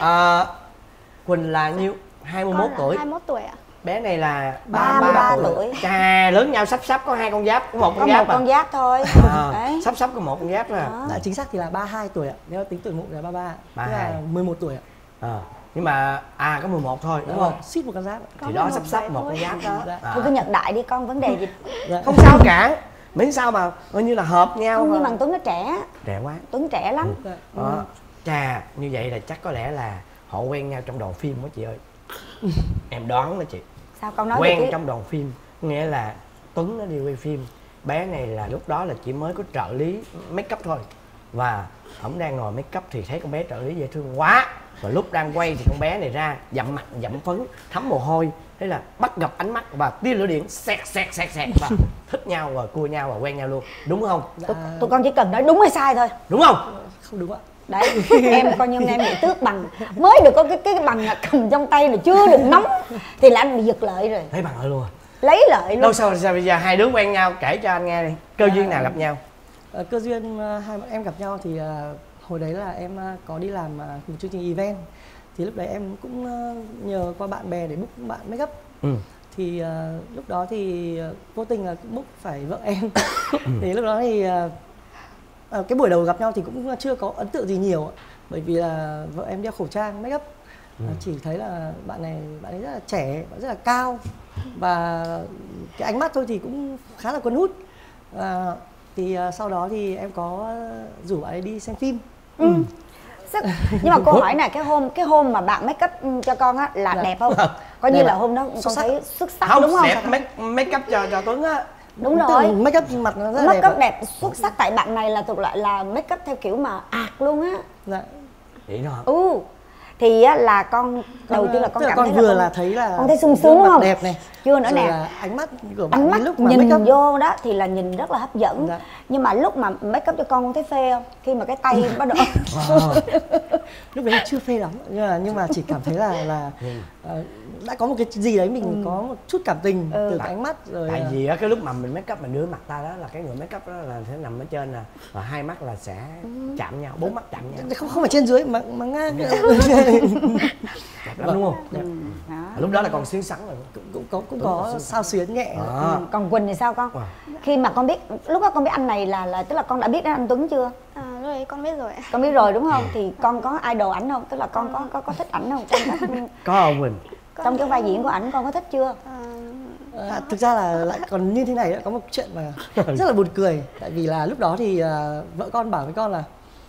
Quỳnh là nhiêu? 21 tuổi. 21 tuổi ạ. Bé này là 33 tuổi. Chà, lớn nhau sắp có 2 con giáp, có 1 con giáp. Có 1 con giáp thôi. Đấy. Sắp có 1 con giáp rồi. Dạ, chính xác thì là 32 tuổi ạ. Nếu tính tuổi mụ là 33. 32. Tức là 11 tuổi ạ. Nhưng mà có 11 thôi đúng không? Suýt 1 con giáp. Thì đó sắp 1 con giáp đó. Thôi cứ nhận đại đi con, vấn đề gì. Không sao cả. Miễn sao mà coi như là hợp nhau. Không, nhưng mà Tuấn nó trẻ. Trẻ quá. Tuấn trẻ lắm. Chà, như vậy là chắc có lẽ là họ quen nhau trong đoàn phim đó chị ơi. Em đoán đó chị. Sao con nói quen trong đoàn phim, nghĩa là Tuấn nó đi quay phim, bé này là lúc đó là chỉ mới có trợ lý make up thôi, và ổng đang ngồi make up thì thấy con bé trợ lý dễ thương quá, và lúc đang quay thì con bé này ra dặm mặt dặm phấn thấm mồ hôi, thế là bắt gặp ánh mắt và tia lửa điện xẹt và thích nhau và cua nhau và quen nhau luôn, đúng không? Tụi con chỉ cần nói đúng hay sai thôi, đúng không? Không đúng ạ. Đấy, em coi như em bị tước bằng, mới được có cái bằng cầm trong tay là chưa được nóng thì là anh bị giật lợi rồi. Lấy bằng lợi luôn à? Lấy lợi luôn. Đâu sao bây giờ hai đứa quen nhau, kể cho anh nghe đi, cơ duyên nào gặp nhau? Cơ duyên hai bọn em gặp nhau thì hồi đấy là em có đi làm một chương trình event, thì lúc đấy em cũng nhờ qua bạn bè để book bạn make up. Thì lúc đó thì vô tình là book phải vợ em. Thì lúc đó thì cái buổi đầu gặp nhau thì cũng chưa có ấn tượng gì nhiều, bởi vì là vợ em đeo khẩu trang make up. Chỉ thấy là bạn ấy rất là trẻ, rất là cao, và cái ánh mắt thôi thì cũng khá là cuốn hút. Thì sau đó thì em có rủ bạn ấy đi xem phim. Nhưng mà cô hỏi này, cái hôm mà bạn make up cho con á là đẹp không? Coi như là hôm đó con thấy xuất sắc không, đúng không? Đẹp make up cho Tuấn á. Đúng rồi. Make up mặt nó rất là make up đẹp xuất sắc, tại bạn này là thuộc lại là make up theo kiểu mà ạt luôn á. Dạ. Vậy đó hả? Thì á là con đầu tiên là con cảm thấy con vừa là thấy là con thấy sung sướng đúng không? Đẹp này. Chưa nữa nè. Ánh mắt của bạn ánh mắt lúc mà nhìn make up vô đó thì là nhìn rất là hấp dẫn. Dạ. Nhưng mà lúc mà make up cho con thấy phê không? Khi mà cái tay bắt đầu lúc đấy chưa phê lắm, nhưng mà chỉ cảm thấy là đã có một cái gì đấy mình có một chút cảm tình từ cái ánh mắt rồi. Tại vì á cái lúc mà mình make up mình đưa mặt ta đó là cái người make up đó là sẽ nằm ở trên nè, và hai mắt là sẽ chạm nhau, 4 mắt chạm nhau. Không phải trên dưới mà ngang. Đẹp lắm đúng không? Lúc đó là còn xuyến xắn rồi. Cũng có sao xuyến nhẹ. Còn Quỳnh thì sao con? Khi mà con biết, lúc đó con biết anh này là tức là con đã biết đến anh Tuấn chưa? Lúc đấy con biết rồi. Con biết rồi đúng không? Thì con có idol ảnh không? Tức là con có thích ảnh không? Có không Quỳnh? Trong cái vai diễn của ảnh con có thích chưa? Thực ra là lại còn như thế này, có một chuyện mà rất là buồn cười. Tại vì là lúc đó thì vợ con bảo với con là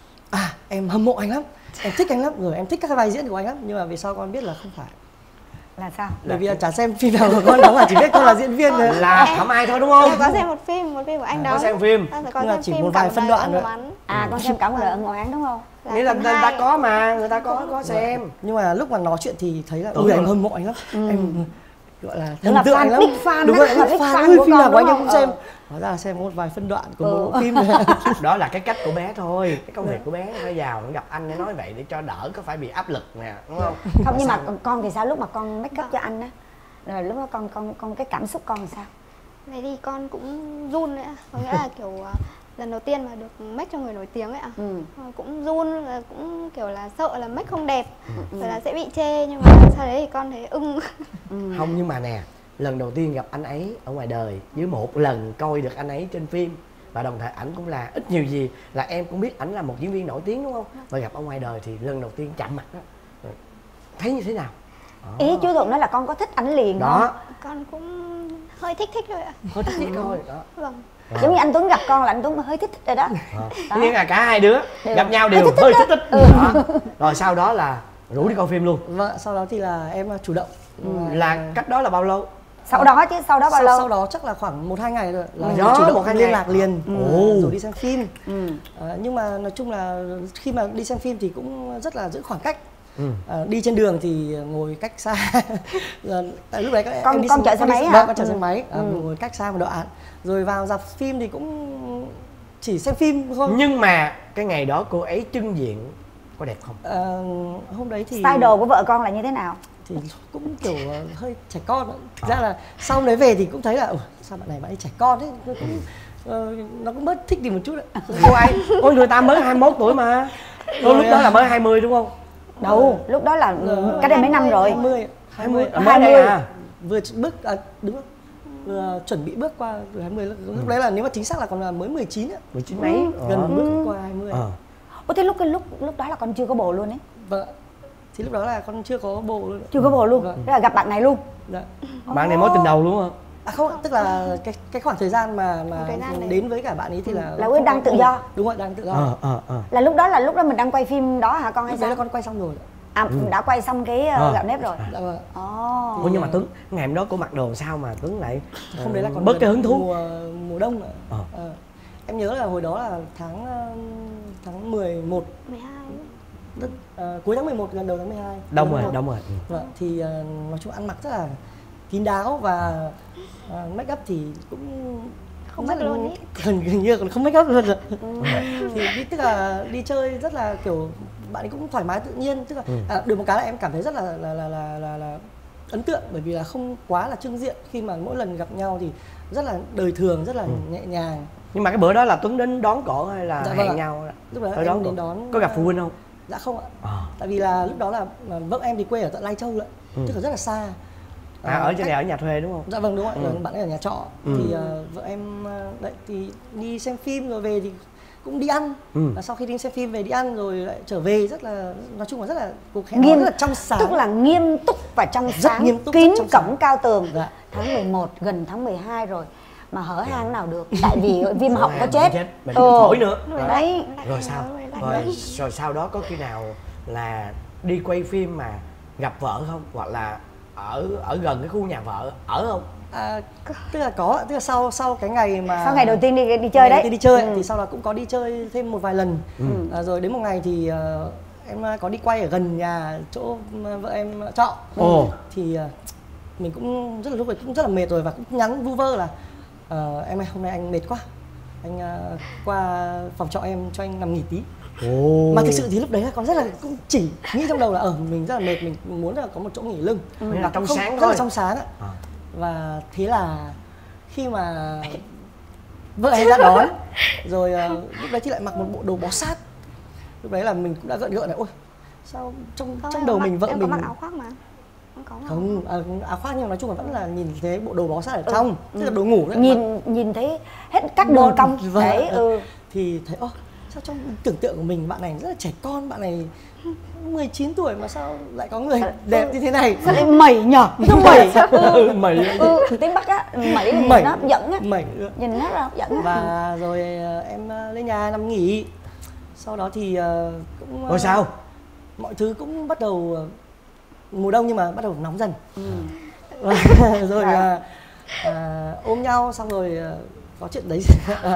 em hâm mộ anh lắm, em thích anh lắm, rồi em thích các vai diễn của anh lắm. Nhưng mà về sau con biết là không phải. Là sao? Bởi vì là chả xem phim nào của con đóng, là chỉ biết con là diễn viên thôi. Là Thảo Mai thôi đúng không? Em có xem một phim của anh đóng. Có xem phim. Nhưng mà chỉ một vài phân đoạn thôi. Con xem cả một đời ân oán đúng không? Nghĩa là người ta có mà, người ta có xem. Nhưng mà lúc mà nói chuyện thì thấy là em hâm mộ anh lắm. Em gọi là thần tượng anh lắm. Big fan. Đúng rồi, big fan của phim nào của anh cũng xem. Hóa ra là xem một vài phân đoạn của một bộ phim. Đó là cái cách của bé thôi, cái công việc của bé phải vào nó gặp anh để nói vậy để cho đỡ có phải bị áp lực nè, đúng không? Không, nhưng mà con thì sao, lúc mà con make up cho anh á, rồi lúc đó con cái cảm xúc con làm sao? Vậy thì con cũng run đấy ạ. Có nghĩa là kiểu lần đầu tiên mà được make cho người nổi tiếng ấy ạ. Cũng run, cũng kiểu là sợ là make không đẹp, rồi là sẽ bị chê, nhưng mà sau đấy thì con thấy ưng. Không, nhưng mà nè, lần đầu tiên gặp anh ấy ở ngoài đời với một lần coi được anh ấy trên phim, và đồng thời ảnh cũng là ít nhiều gì là em cũng biết ảnh là một diễn viên nổi tiếng đúng không? Và gặp ở ngoài đời thì lần đầu tiên chạm mặt đó, thấy như thế nào? Ý chú Thuận nói là con có thích ảnh liền đó không? Con cũng hơi thích thôi ạ. Hơi thích thôi đó. Vâng. Giống như anh Tuấn gặp con là anh Tuấn hơi thích rồi đó. Nhưng là cả hai đứa gặp nhau đều hơi thích. Rồi sau đó là rủ đi coi phim luôn. Vâng, sau đó thì là em chủ động. Là cách đó là bao lâu? Sau đó chứ, sau đó bao lâu? Sau đó chắc là khoảng 1-2 ngày rồi là chủ động liên lạc liền rồi đi xem phim. Nhưng mà nói chung là khi mà đi xem phim thì cũng rất là giữ khoảng cách. Đi trên đường thì ngồi cách xa. Tại lúc đấy con chở xe máy hả? Con chở xe máy, ngồi cách xa một đoạn. Rồi vào rạp phim thì cũng chỉ xem phim thôi. Nhưng mà cái ngày đó cô ấy trưng diện có đẹp không? Hôm đấy thì style đồ của vợ con là như thế nào? thì cũng kiểu hơi trẻ con. Thực ra là sau đấy về thì cũng thấy là sao bạn này bạn ấy trẻ con thế, nó cũng nó cũng bớt thích đi một chút đấy. Ôi người ta mới 21 tuổi mà. Lúc đó là mới 20 đúng không? Đâu, lúc đó là cách đây mấy năm rồi. 20 mới đây à? Vừa bước đúng rồi. Vừa chuẩn bị bước qua từ 20 lúc đấy là nếu mà chính xác là còn là mới 19 á. 19 mấy. Gần bước qua 20. Ủa thế lúc đó là con chưa có bồ luôn ấy? Vâng. Thì lúc đó là con chưa có bồ luôn. Chưa có bồ luôn. Thế là gặp bạn này luôn. Dạ. Bạn này mối tình đầu luôn hả? À không, tức là cái khoảng thời gian mà đến với cả bạn ấy thì là Quyết đang tự do. Đúng rồi, đang tự do. Là lúc đó mình đang quay phim đó hả con hay sao? Là con quay xong rồi. Đã quay xong cái gạo nếp rồi. Dạ vâng. Ủa nhưng mà Tuấn, ngày hôm đó cô mặc đồ sao mà Tuấn lại không đấy là còn bớt cái hứng thú mùa đông ạ. Em nhớ là hồi đó là tháng 11 12 cuối tháng 11 gần đầu tháng 12. Đông rồi. Vâng, thì nói chung ăn mặc rất là kín đáo và make up thì cũng không make luôn ý. Gần như còn không make up luôn rồi. Thì tức là đi chơi rất là kiểu bạn ấy cũng thoải mái tự nhiên, tức là được một cái là em cảm thấy rất là ấn tượng bởi vì là không quá là trưng diện, khi mà mỗi lần gặp nhau thì rất là đời thường, rất là nhẹ nhàng. Nhưng mà cái bữa đó là Tuấn đến đón cổ hay là hẹn vâng nhau? Lúc đó em đến đón. Có gặp phụ huynh không? Dạ không ạ. Tại vì là lúc đó là vợ em thì quê ở tận Lai Châu lận, tức là rất là xa. Ở trên này ở nhà thuê đúng không? Dạ vâng đúng rồi, bạn ấy ở nhà trọ. Thì vợ em đấy thì đi xem phim rồi về thì cũng đi ăn. Và sau khi đi xem phim về đi ăn rồi lại trở về rất là, nói chung là rất là cuộc hẹn hò rất là trong sáng. Tức là nghiêm túc và trong sáng, nghiêm túc, kín trong cổng sáng. cao tường. Dạ. Tháng 11 gần tháng 12 rồi mà hở hang nào được, tại vì viêm họng có chết. Bệnh phổi nữa. Đấy. Rồi sao? Rồi sau đó có khi nào là đi quay phim mà gặp vợ không? Hoặc là ở gần cái khu nhà vợ ở không? Tức là có, tức là sau cái ngày mà sau ngày đầu tiên đi chơi đấy. Đi chơi thì sau đó cũng có đi chơi thêm một vài lần. Rồi đến một ngày thì em có đi quay ở gần nhà chỗ vợ em trọ. Thì mình cũng rất là lúc đấy cũng rất là mệt rồi và cũng nhắn vu vơ là em ơi hôm nay anh mệt quá, anh qua phòng trọ em cho anh nằm nghỉ tí. Mà thực sự thì lúc đấy là con rất là cũng chỉ nghĩ trong đầu là mình rất là mệt, mình muốn là có một chỗ nghỉ lưng là trong sáng thôi, rất là trong sáng ạ. Và thế là khi mà vợ em ra đón rồi lúc đấy thì lại mặc một bộ đồ bó sát. Lúc đấy là mình cũng đã gợn là ôi sao trong đầu mình vợ em mình có mặc áo khoác mà không áo khoác nhưng mà nói chung là vẫn là nhìn thấy bộ đồ bó sát ở trong, tức là đồ ngủ đấy. Nhìn thấy hết các đường cong đấy. Thì thấy sao trong tưởng tượng của mình bạn này rất là trẻ con, bạn này 19 tuổi mà sao lại có người đẹp như thế này. Sao lại mẩy nhở? Nó mẩy. Mẩy. Tiếng Bắc á, mẩy là nhìn nó hấp dẫn á. Mẩy. Nhìn nó hấp dẫn á. Và rồi em lên nhà nằm nghỉ. Sau đó thì cũng rồi sao? Mọi thứ cũng bắt đầu mùa đông nhưng mà bắt đầu nóng dần. Rồi ôm nhau xong rồi có chuyện đấy.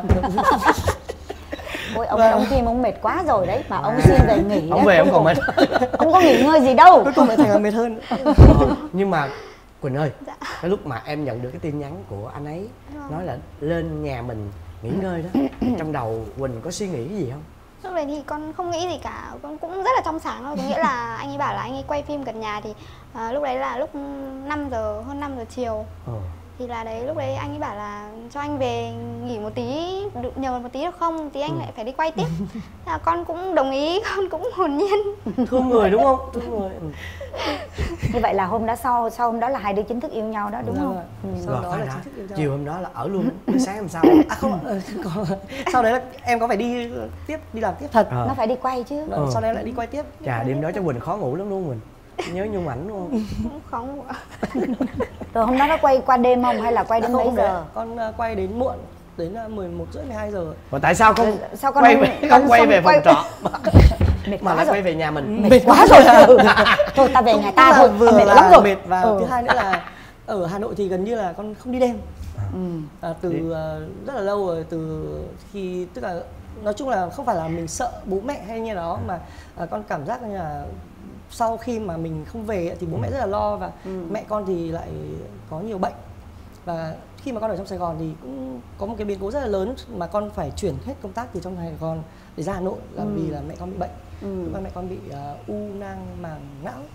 Ôi ông Kim ông mệt quá rồi đấy mà ông xin về nghỉ. Ông về ông còn mệt. Ông có nghỉ ngơi gì đâu. Cuối cùng lại thành là mệt hơn. Nhưng mà Quỳnh ơi, cái lúc mà em nhận được cái tin nhắn của anh ấy nói là lên nhà mình nghỉ ngơi đó, trong đầu Quỳnh có suy nghĩ gì không? Lúc đấy thì con không nghĩ gì cả, con cũng rất là trong sáng thôi. Có nghĩa là anh ấy bảo là anh ấy quay phim gần nhà thì lúc đấy là lúc 5 giờ, hơn 5 giờ chiều. Thì là đấy, lúc đấy anh ấy bảo là cho anh về nghỉ một tí, nhờ một tí được không? Tí anh lại phải đi quay tiếp. Thế là con cũng đồng ý, con cũng hồn nhiên. Thương người đúng không? Thương người. Như vậy là hôm đó sau hôm đó là hai đứa chính thức yêu nhau đó đúng không? Sau đó là chính thức yêu nhau. Chiều hôm đó là ở luôn, sáng hôm sau. À không, sau đấy là em có phải đi làm tiếp thật. Nó phải đi quay chứ. Sau đấy lại đi quay tiếp. Chà, đêm đó cho Quỳnh khó ngủ lắm luôn Quỳnh. Nhớ nhung ảnh đúng không? Cũng khó ngủ. Rồi hôm đó nó quay qua đêm không hay là quay đến mấy giờ? Con quay đến muộn, đến 11 rưỡi 12 giờ. Và tại sao không quay về phòng trọ mà lại quay về nhà mình? Mệt quá rồi. Thôi ta về nhà ta thôi, mệt lắm rồi. Mệt và thứ hai nữa là ở Hà Nội thì gần như là con không đi đêm. Từ rất là lâu rồi, từ khi tức là nói chung là không phải là mình sợ bố mẹ hay như đó mà con cảm giác như là sau khi mà mình không về thì bố mẹ rất là lo và mẹ con thì lại có nhiều bệnh. Và khi mà con ở trong Sài Gòn thì cũng có một cái biến cố rất là lớn mà con phải chuyển hết công tác từ trong Sài Gòn để ra Hà Nội là vì là mẹ con bị bệnh. Mẹ con bị u nang màng não.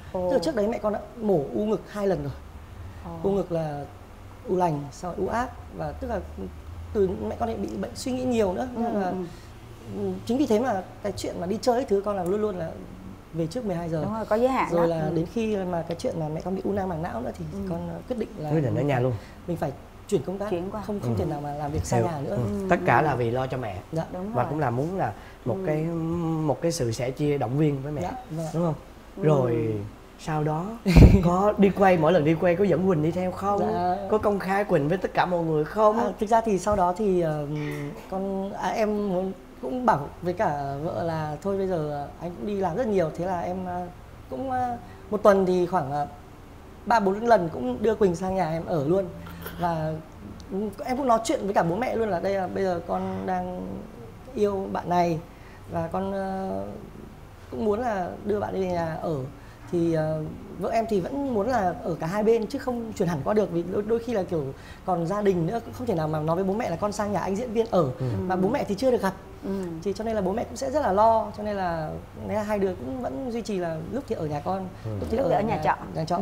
Tức là trước đấy mẹ con đã mổ u ngực 2 lần rồi. U ngực là u lành, sau u ác, và tức là từ mẹ con lại bị bệnh suy nghĩ nhiều nữa. Nên là chính vì thế mà cái chuyện mà đi chơi ấy thứ con là luôn luôn là về trước 12 giờ. Đúng rồi, có giới hạn rồi đó. là đến khi mà cái chuyện mà mẹ con bị u nang màng não nữa thì con quyết định là ở nhà luôn. Mình phải chuyển công tác, không thể nào mà làm việc xa nhà nữa. Tất cả là vì lo cho mẹ. Dạ, đúng và rồi. cũng là muốn là một cái sự sẻ chia động viên với mẹ. Dạ, đúng không? Rồi sau đó có đi quay, mỗi lần đi quay có dẫn Quỳnh đi theo không? Dạ. Có công khai Quỳnh với tất cả mọi người không? Thực ra thì sau đó thì em cũng bảo với cả vợ là thôi bây giờ anh cũng đi làm rất nhiều, thế là em cũng một tuần thì khoảng 3-4 lần cũng đưa Quỳnh sang nhà em ở luôn. Và em cũng nói chuyện với cả bố mẹ luôn là đây là bây giờ con đang yêu bạn này và con cũng muốn là đưa bạn đi về nhà ở. Thì vợ em thì vẫn muốn là ở cả hai bên chứ không chuyển hẳn qua được, vì đôi khi là kiểu còn gia đình nữa, cũng không thể nào mà nói với bố mẹ là con sang nhà anh diễn viên ở mà bố mẹ thì chưa được gặp. Thì cho nên là bố mẹ cũng sẽ rất là lo, cho nên là hai đứa cũng vẫn duy trì là lúc thì ở nhà con, lúc thì ở nhà trọ. Nhà trọ.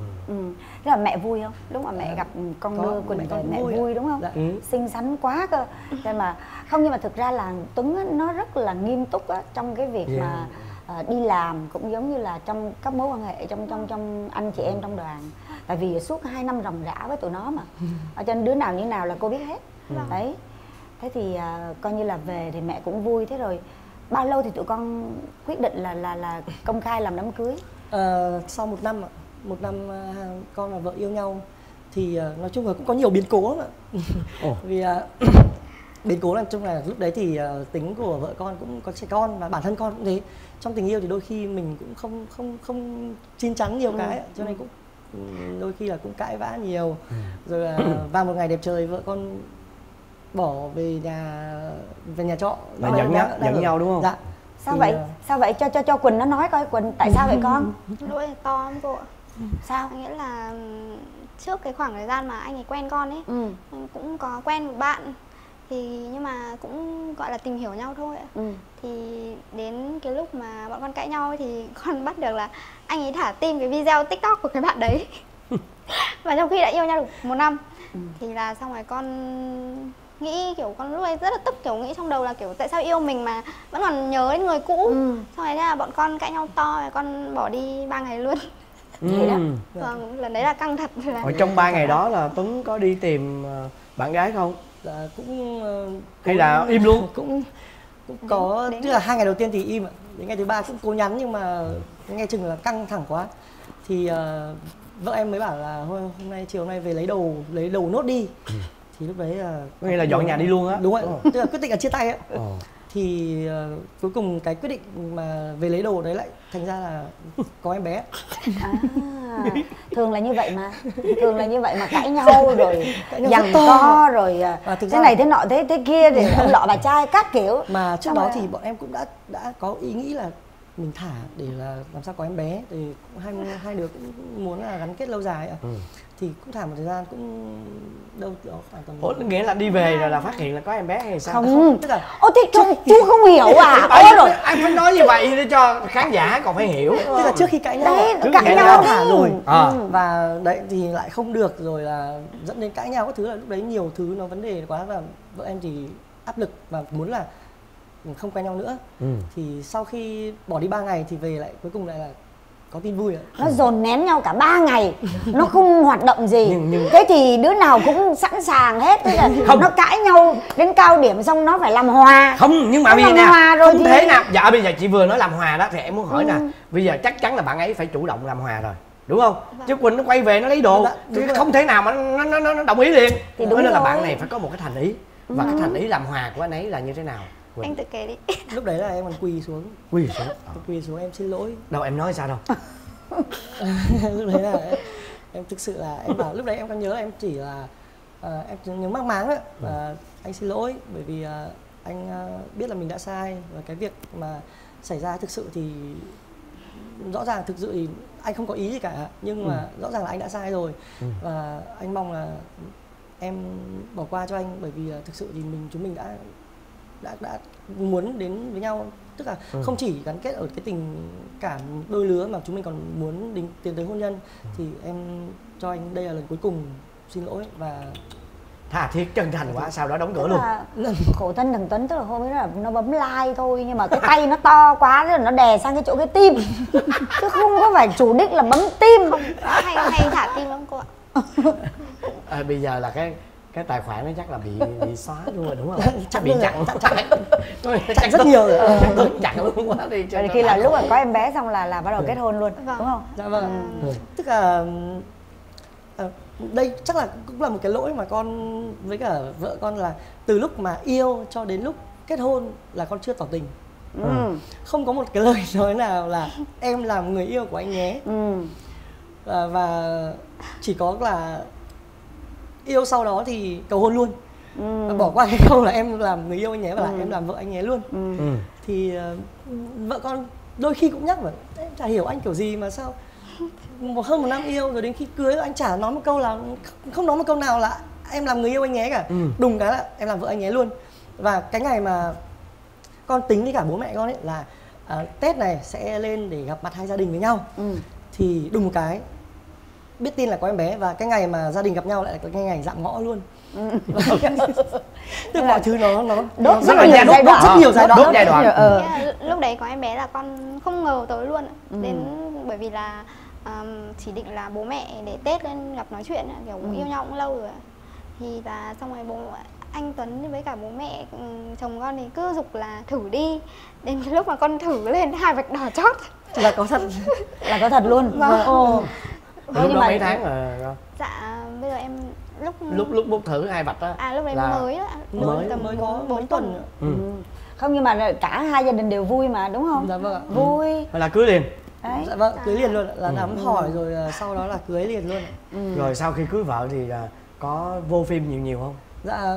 Thế là mẹ vui không? Lúc mà mẹ gặp con đưa Quỳnh về mẹ vui đúng không? Dạ. Xinh xắn quá cơ. Nên mà không, nhưng mà thực ra là Tuấn á, nó rất là nghiêm túc á, trong cái việc mà đi làm, cũng giống như là trong các mối quan hệ trong anh chị em trong đoàn. Tại vì suốt 2 năm ròng rã với tụi nó mà, ở trên đứa nào như nào là cô biết hết. Đấy. Thế thì coi như là về thì mẹ cũng vui. Thế rồi bao lâu thì tụi con quyết định là công khai làm đám cưới? Sau 1 năm ạ. 1 năm con và vợ yêu nhau thì nói chung là cũng có nhiều biến cố lắm ạ. Vì biến cố là chung là lúc đấy thì tính của vợ con cũng có trẻ con và bản thân con cũng thế. Trong tình yêu thì đôi khi mình cũng không chín chắn nhiều cái, cho nên cũng đôi khi là cũng cãi vã nhiều. Rồi là vào một ngày đẹp trời vợ con bỏ về nhà trọ. Mà giận nhau đúng không? Dạ. Sao thì vậy? Sao vậy? Cho Quỳnh nó nói coi. Quỳnh tại sao vậy con? Lỗi to lắm cô ạ. Sao? Nghĩa là trước cái khoảng thời gian mà anh ấy quen con ấy, cũng có quen một bạn thì nhưng mà cũng gọi là tìm hiểu nhau thôi ạ. Thì đến cái lúc mà bọn con cãi nhau ấy, thì con bắt được là anh ấy thả tim cái video TikTok của cái bạn đấy. Và trong khi đã yêu nhau được 1 năm thì là xong rồi con nghĩ kiểu con lúc đấy rất là tức, kiểu nghĩ trong đầu là kiểu tại sao yêu mình mà vẫn còn nhớ đến người cũ. Xong rồi thế là bọn con cãi nhau to và con bỏ đi 3 ngày luôn. Vậy đó. Vâng, lần đấy là căng thật. Ở trong 3 ngày đó là Tuấn có đi tìm bạn gái không? Dạ, cũng hay là im luôn? Cũng có, tức là 2 ngày đầu tiên thì im ạ. Đến ngày thứ 3 cũng cố nhắn nhưng mà nghe chừng là căng thẳng quá. Thì vợ em mới bảo là hôm nay chiều hôm nay về lấy đồ nốt đi. Thì lúc đấy là có nghĩa là dọn nhà đi luôn á. Đúng ạ. Tức là quyết định là chia tay á. Thì cuối cùng cái quyết định mà về lấy đồ đấy lại thành ra là có em bé. Thường là như vậy mà. Thường là như vậy mà cãi nhau rồi giằng co rồi thế này thế nọ thế kia thì ông lọ bà trai các kiểu. Mà trước đó thì bọn em cũng đã có ý nghĩ là mình thả để là làm sao có em bé, thì hai đứa cũng muốn là gắn kết lâu dài ạ. Thì cũng thả một thời gian cũng đâu đó khoảng tầm. Ủa, nghĩa là đi về rồi là phát hiện là có em bé hay sao? Không, tức là thế chú không hiểu à? Rồi anh phải nói như vậy để cho khán giả còn phải hiểu. Tức là trước khi cãi nhau, cãi nhau thả rồi và đấy thì lại không được, rồi là dẫn đến cãi nhau các thứ, là lúc đấy nhiều thứ nó vấn đề quá và vợ em thì áp lực và muốn là không quen nhau nữa. Thì sau khi bỏ đi 3 ngày thì về lại cuối cùng lại là có tin vui ạ. Nó dồn nén nhau cả 3 ngày, nó không hoạt động gì. Thế thì đứa nào cũng sẵn sàng hết. Tức là nó cãi nhau đến cao điểm xong nó phải làm hòa. Không, nhưng mà bây giờ nè, không thế nào. Dạ bây giờ chị vừa nói làm hòa đó thì em muốn hỏi nè, bây giờ chắc chắn là bạn ấy phải chủ động làm hòa rồi, đúng không? Chứ Quỳnh nó quay về nó lấy đồ thì không thể nào mà nó đồng ý liền. Thì đúng nên là rồi. bạn này phải có một cái thành ý. Và cái thành ý làm hòa của anh ấy là như thế nào? Anh tự kể đi. Lúc đấy là em còn quỳ xuống. Quỳ xuống em xin lỗi. Đâu em nói sao đâu. Lúc đấy là em thực sự là em bảo lúc đấy em còn nhớ là em chỉ là em nhớ mắc máng đấy. Anh xin lỗi bởi vì anh biết là mình đã sai, và cái việc mà xảy ra thực sự thì rõ ràng thực sự thì anh không có ý gì cả, nhưng mà rõ ràng là anh đã sai rồi. Và anh mong là em bỏ qua cho anh, bởi vì thực sự thì chúng mình đã muốn đến với nhau tức là không chỉ gắn kết ở cái tình cảm đôi lứa mà chúng mình còn muốn tiến tới hôn nhân. Thì em cho anh đây là lần cuối cùng xin lỗi và tha thiết chân thành quá, sau đó đóng cửa luôn. Khổ thân thằng Tuấn, tức là hôm đó là nó bấm like thôi nhưng mà cái tay nó to quá rồi nó đè sang cái chỗ cái tim chứ không có phải chủ đích là bấm tim. Hay thả tim lắm cô ạ. Bây giờ là cái tài khoản nó chắc là bị xóa luôn rồi đúng không? Chắc bị chặn rất nhiều rồi. Chặn luôn quá đi. Rồi khi là lúc mà có em bé xong là bắt đầu kết hôn luôn, đúng không? Dạ vâng. Tức là đây chắc là cũng là một cái lỗi mà con với cả vợ con là từ lúc mà yêu cho đến lúc kết hôn là con chưa tỏ tình. Không có một cái lời nói nào là em làm người yêu của anh nhé. Và chỉ có là yêu sau đó thì cầu hôn luôn. Bỏ qua cái câu là em làm người yêu anh nhé và là em làm vợ anh nhé luôn. Thì vợ con đôi khi cũng nhắc mà em chả hiểu anh kiểu gì mà sao hơn một năm yêu rồi đến khi cưới rồi anh chả nói một câu là không nói một câu nào là em làm người yêu anh nhé cả. Đùng cái là em làm vợ anh nhé luôn. Và cái ngày mà con tính với cả bố mẹ con ấy là Tết này sẽ lên để gặp mặt hai gia đình với nhau. Thì đùng cái biết tin là có em bé và cái ngày mà gia đình gặp nhau lại là cái ngày dạm ngõ luôn. Tức là mọi thứ nó đốt rất là nhiều giai đoạn. Đốt giai đoạn. Lúc đấy có em bé là con không ngờ tới luôn. Đến bởi vì là chỉ định là bố mẹ để Tết lên gặp nói chuyện, kiểu yêu nhau cũng lâu rồi. Thì là xong rồi anh Tuấn với cả bố mẹ chồng con thì cứ giục là thử đi. Đến cái lúc mà con thử lên 2 vạch đỏ chót là có thật. Là có thật luôn. Lúc đó mấy tháng rồi? Dạ bây giờ em lúc bút thử 2 vạch đó. Lúc đấy mới có 4 tuần. Không nhưng mà cả hai gia đình đều vui mà đúng không? Dạ vâng ạ. Vui. Là cưới liền. Đấy. Dạ vâng, cưới liền luôn, là nắm hỏi rồi sau đó là cưới liền luôn. Rồi sau khi cưới vợ thì có vô phim nhiều không? Dạ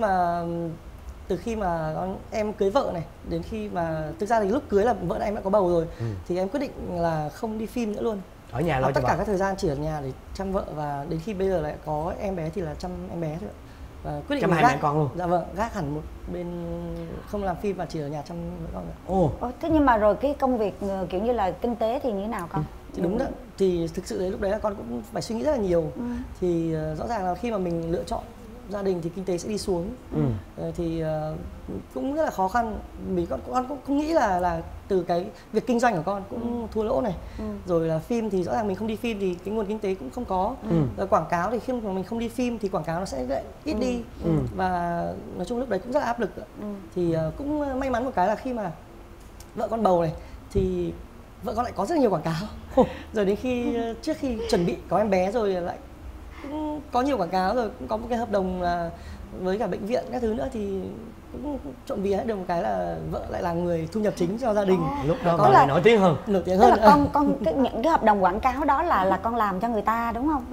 từ khi mà em cưới vợ này đến khi mà thực ra thì lúc cưới là vợ em đã có bầu rồi. Thì em quyết định là không đi phim nữa luôn. Ở nhà lo tất cả các thời gian chỉ ở nhà để chăm vợ và đến khi bây giờ lại có em bé thì là chăm em bé thôi. Và quyết định chăm hai mẹ con luôn. Dạ vâng, gác hẳn một bên không làm phim và chỉ ở nhà chăm vợ con. Thế nhưng mà rồi cái công việc kiểu như là kinh tế thì như thế nào con? Thì đúng đó, thì thực sự đấy lúc đấy là con cũng phải suy nghĩ rất là nhiều. Thì rõ ràng là khi mà mình lựa chọn gia đình thì kinh tế sẽ đi xuống. Thì cũng rất là khó khăn. Con cũng không nghĩ là từ cái việc kinh doanh của con cũng thua lỗ này. Rồi là phim thì rõ ràng mình không đi phim thì cái nguồn kinh tế cũng không có. Rồi quảng cáo thì khi mà mình không đi phim thì quảng cáo nó sẽ lại ít đi. Và nói chung lúc đấy cũng rất là áp lực. Thì cũng may mắn một cái là khi mà vợ con bầu này thì vợ con lại có rất nhiều quảng cáo. Rồi đến khi trước khi chuẩn bị có em bé rồi lại cũng có nhiều quảng cáo rồi, cũng có một cái hợp đồng với cả bệnh viện các thứ nữa thì cũng trộm vía được một cái là vợ lại là người thu nhập chính cho gia đình. Lúc đó vợ lại nổi tiếng hơn. Tức là những cái hợp đồng quảng cáo đó là con làm cho người ta đúng không?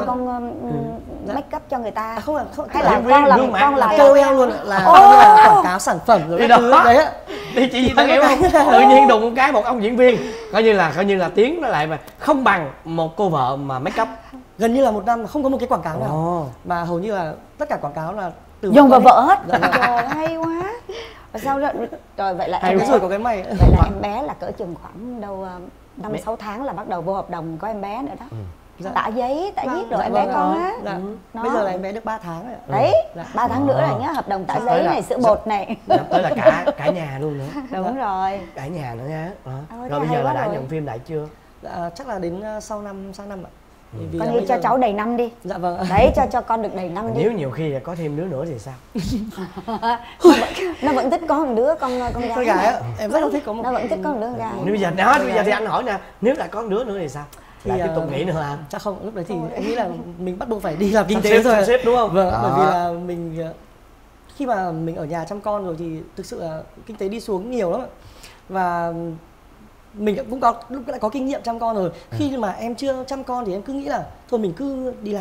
Con make up cho người ta. Không hay là con làm KOL luôn, là quảng cáo sản phẩm rồi cái thứ đấy á. Đi chị tao hiểu không? Tự nhiên đụng một ông diễn viên coi như là tiếng nó lại mà không bằng một cô vợ mà make up. Gần như là một năm mà không có một cái quảng cáo nào. Và hầu như là tất cả quảng cáo là từ dùng vào vợ hết. Trời hay quá. Và sao đó rồi vậy là em rồi có cái mày. Vậy là em bé là cỡ chừng khoảng đâu 5-6 tháng là bắt đầu vô hợp đồng có em bé nữa đó. Tả giấy, tả viết rồi em bé con á. Bây giờ là em bé được 3 tháng rồi. Đấy, 3 tháng nữa rồi nhá, hợp đồng tả giấy này, sữa bột này. Tới là cả nhà luôn nữa. Đúng rồi. Cả nhà nữa nha. Rồi bây giờ là đã nhận phim lại chưa? Chắc là đến sau năm ạ. Con đi cho cháu đầy năm đi. Dạ vâng. Đấy, cho con được đầy năm đi. Nếu nhiều khi có thêm đứa nữa thì sao? Nó vẫn thích có một đứa con gái. Con gái á, em rất là thích có một. Nó vẫn thích có một đứa con gái. Bây giờ thì anh hỏi nè, nếu lại có đứa nữa thì sao? Thì tiếp tục nghĩ nữa hả? Chắc không, lúc đấy thì em nghĩ là mình bắt buộc phải đi làm kinh tế rồi. Xếp đúng không? Vâng, bởi vì là mình khi mà mình ở nhà chăm con rồi thì thực sự là kinh tế đi xuống nhiều lắm ạ. Và mình cũng có lúc đã có kinh nghiệm chăm con rồi. Khi mà em chưa chăm con thì em cứ nghĩ là thôi mình cứ đi làm đi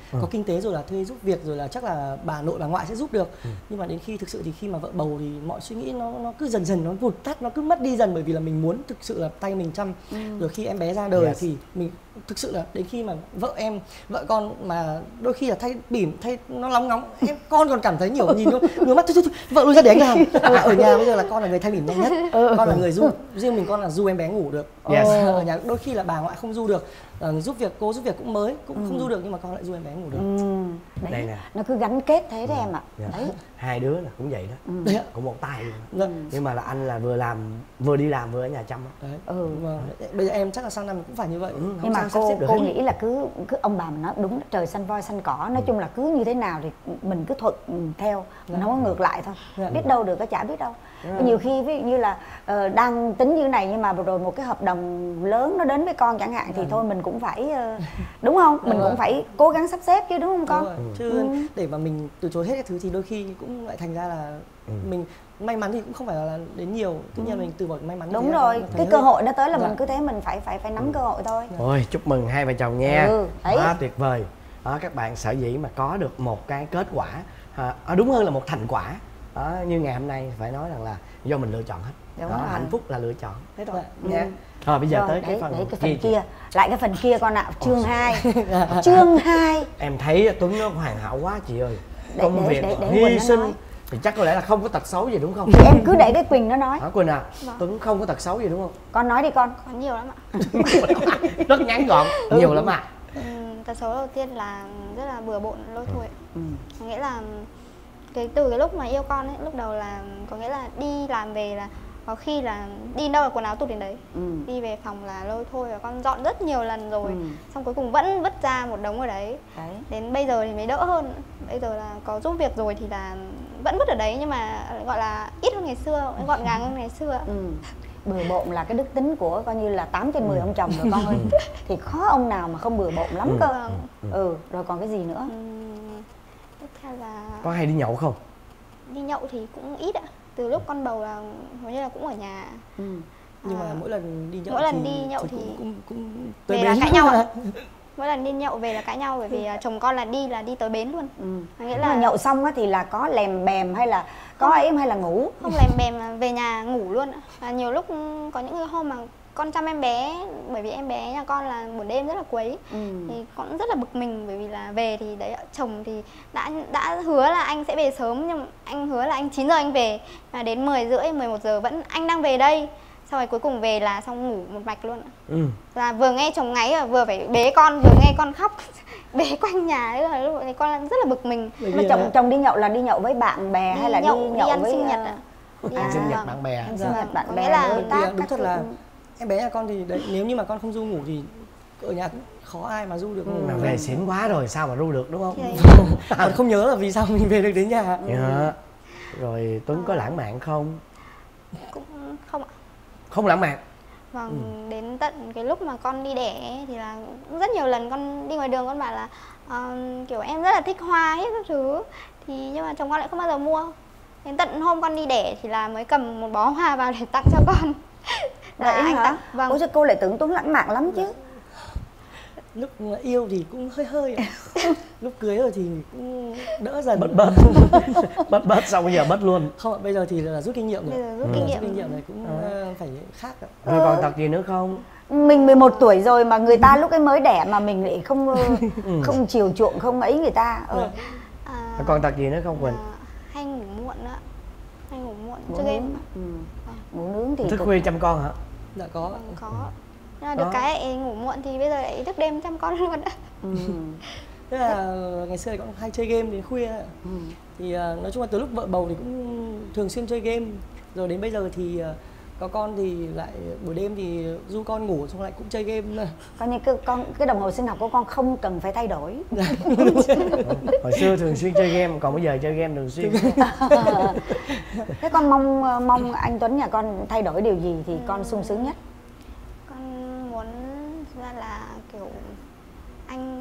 có kinh tế rồi là thuê giúp việc, rồi là chắc là bà nội bà ngoại sẽ giúp được. Nhưng mà đến khi thực sự thì khi mà vợ bầu thì mọi suy nghĩ nó cứ dần dần nó vụt tắt, nó cứ mất đi dần, bởi vì là mình muốn thực sự là tay mình chăm. Rồi khi em bé ra đời thì mình thực sự là đến khi mà vợ con mà đôi khi là thay bỉm, thay nó lóng ngóng, con còn cảm thấy nhiều nhìn ngứa mắt, thôi, vợ lui ra để anh làm. Ở nhà bây giờ là con là người thay bỉm nhanh nhất, con là người riêng mình con là du em bé ngủ được. Ở nhà đôi khi là bà ngoại không du được, giúp việc cô giúp việc cũng không du được, nhưng mà con lại du em bé ngủ được. Đấy, đây nè, nó cứ gắn kết thế đấy em ạ. Đấy, hai đứa là cũng vậy đó, cũng một tay luôn. Nhưng mà là anh là vừa đi làm vừa ở nhà chăm đó. Bây giờ em chắc là sang năm cũng phải như vậy. Nhưng mà cô nghĩ là cứ ông bà mình nói đúng, trời xanh voi xanh cỏ, nói chung là cứ như thế nào thì mình cứ thuận theo, mình không có ngược lại thôi. Biết đâu được, có chả biết đâu. Nhiều khi ví dụ như là đang tính như này nhưng mà rồi một cái hợp đồng lớn nó đến với con chẳng hạn thì thôi mình cũng phải đúng không? Mình cũng phải cố gắng sắp xếp chứ, đúng không con? Chứ để mà mình từ chối hết cái thứ thì đôi khi cũng lại thành ra là mình may mắn thì cũng không phải là đến nhiều, tuy nhiên mình từ bỏ may mắn. Đúng rồi, cái cơ hội nó tới là mình cứ thế, mình phải nắm cơ hội thôi. Ôi chúc mừng hai vợ chồng nha, quá tuyệt vời. Các bạn sở dĩ mà có được một cái kết quả, đúng hơn là một thành quả như ngày hôm nay, phải nói rằng là do mình lựa chọn hết. Hạnh phúc là lựa chọn thế thôi nha. Rồi bây giờ rồi, tới cái phần kia, lại cái phần kia con ạ. Chương 2. Chương 2 em thấy Tuấn nó hoàn hảo quá chị ơi. Công việc hy sinh thì chắc có lẽ là không có tật xấu gì đúng không? Em cứ để cái Quỳnh nó nói. Quỳnh à, Tuấn không có tật xấu gì đúng không? Con nói đi con. Có nhiều lắm ạ. Rất ngắn gọn, nhiều lắm ạ. Tật xấu đầu tiên là rất là bừa bộn, lôi thôi. Nghĩa là từ cái lúc mà yêu con ấy, lúc đầu là có nghĩa là đi làm về là có khi là đi đâu là quần áo tụt đến đấy, đi về phòng là lôi thôi, và con dọn rất nhiều lần rồi, xong cuối cùng vẫn vứt ra một đống ở đấy. Đến bây giờ thì mới đỡ hơn, bây giờ là có giúp việc rồi thì là vẫn vứt ở đấy nhưng mà gọi là ít hơn ngày xưa, gọn gàng hơn ngày xưa. Bừa bộn là cái đức tính của coi như là 8 trên 10 ông chồng rồi con ơi. Thì khó ông nào mà không bừa bộn lắm cơ. Rồi còn cái gì nữa? Tiếp theo là có hay đi nhậu không? Đi nhậu thì cũng ít ạ. Từ lúc con bầu là hầu như là cũng ở nhà. Nhưng mà mỗi lần đi nhậu thì cũng về là cãi nhau ạ. Mỗi lần đi nhậu về là cãi nhau, bởi vì chồng con là đi tới bến luôn. Nghĩa là nhậu xong á thì là có lèm bèm hay là có ấy hay là ngủ? Không lèm bèm, là về nhà ngủ luôn ạ. Và nhiều lúc có những cái hôm mà con chăm em bé, bởi vì em bé nhà con là buổi đêm rất là quấy, thì con rất là bực mình, bởi vì là về thì đấy, chồng thì đã hứa là anh sẽ về sớm, nhưng anh hứa là anh 9 giờ anh về, và đến 10 rưỡi 11 giờ vẫn anh đang về đây, sau rồi cuối cùng về là xong ngủ một mạch luôn ạ. Là vừa nghe chồng ngáy và vừa phải bế con, vừa nghe con khóc bế quanh nhà ấy, lúc đấy con rất là bực mình. Mà chồng đi nhậu là đi nhậu với bạn bè hay là đi nhậu ăn với sinh nhật ạ? Ăn sinh nhật bạn bè. Sinh nhật bạn bè là đối tác. Đúng thật là em bé nhà con thì đấy, nếu như mà con không ru ngủ thì ở nhà cũng khó ai mà ru được. Mà về xỉn quá rồi sao mà ru được đúng không? Còn không nhớ là vì sao mình về được đến nhà. Rồi Tuấn có lãng mạn không? Cũng không ạ. Không lãng mạn. Vâng, đến tận cái lúc mà con đi đẻ thì là rất nhiều lần con đi ngoài đường con bảo là kiểu em rất là thích hoa hết các thứ, thì nhưng mà chồng con lại không bao giờ mua. Đến tận hôm con đi đẻ thì là mới cầm một bó hoa vào để tặng cho con. Là anh tặng. Vâng. Ủa sao cô lại tưởng Tuấn lãng mạn lắm chứ? Lúc yêu thì cũng hơi lúc cưới rồi thì cũng đỡ dần, bớt xong bây giờ bớt luôn. Không ạ, bây giờ thì là rút kinh nghiệm rồi. Bây giờ rút kinh nghiệm này cũng phải khác ạ. Rồi còn tật gì nữa không? Mình 11 tuổi rồi mà người ta lúc ấy mới đẻ mà mình lại không chiều chuộng, không ấy người ta. Còn tật gì nữa không Quỳnh? Hay ngủ muộn nữa. Hay ngủ muộn chơi game. Ngủ nướng thì thức khuya chăm con hả? Dạ có. Nhưng mà được cái ngủ muộn thì bây giờ lại thức đêm chăm con luôn á. Tức là ngày xưa thì con hay chơi game đến khuya. Thì nói chung là từ lúc vợ bầu thì cũng thường xuyên chơi game. Rồi đến bây giờ thì có con thì lại buổi đêm thì du con ngủ xong lại cũng chơi game nữa. Coi như cái đồng hồ sinh học của con không cần phải thay đổi. Hồi xưa thường xuyên chơi game, còn bây giờ chơi game thường xuyên. Thế con mong anh Tuấn nhà con thay đổi điều gì thì con sung sướng nhất? Con muốn ra là kiểu anh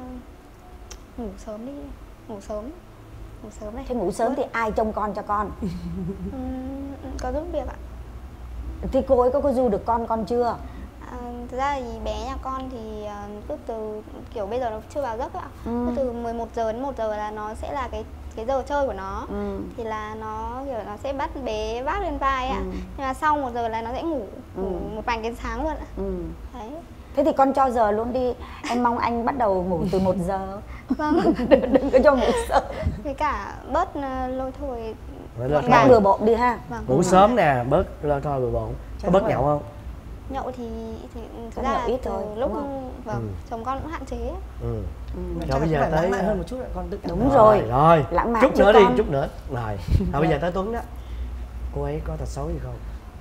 ngủ sớm đi, ngủ sớm này. Thế ngủ sớm thì ai trông con cho con? Có giúp việc ạ. Thì cô ấy có du được con chưa? Thực ra thì bé nhà con thì cứ từ kiểu bây giờ nó chưa vào giấc ạ. Cứ từ 11 giờ đến 1 giờ là nó sẽ là cái giờ chơi của nó. Thì là nó kiểu nó sẽ bắt bé vác lên vai ạ. Nhưng mà sau 1 giờ là nó sẽ ngủ một mảnh đến sáng luôn ạ. Đấy. Thế thì con cho giờ luôn đi. Em mong anh bắt đầu ngủ từ 1 giờ. Vâng. Đừng có cho ngủ sớm. Với cả bớt lôi thôi. Ngủ bừa bộn đi ha. Vâng. Ngủ sớm nè, bớt lôi thôi bừa bộn. Có bớt nhậu không? Nhậu thì thực ra là ít từ thôi, lúc chồng con cũng hạn chế. Rồi bây giờ tới lãng mạn hơn một chút lại con tự đúng rồi. Rồi. Lãng mạn chút nữa con. đi, chút nữa. Rồi bây giờ tới Tuấn đó. Cô ấy có tật xấu gì không?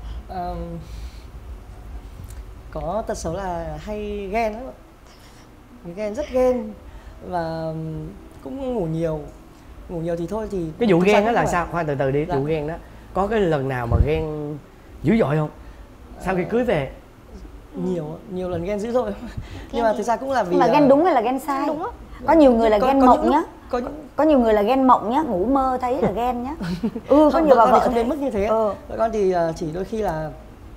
Có tật xấu là hay ghen lắm. Ghen rất ghen và cũng ngủ nhiều. Ngủ nhiều thì thôi thì cái vụ ghen đó là sao? Khoan từ từ đi, vụ ghen đó. Có cái lần nào mà ghen dữ dội không? Sau khi cưới về? Nhiều lần ghen dữ dội. Nhưng mà thực ra cũng là vì nhưng mà ghen đúng hay là ghen sai? Đúng á. Có nhiều người là ghen mộng nhá. Có nhiều người là ghen mộng nhá, ngủ mơ thấy là ghen nhá. Có nhiều bà vợ không đến mức như thế. Vợ con thì chỉ đôi khi là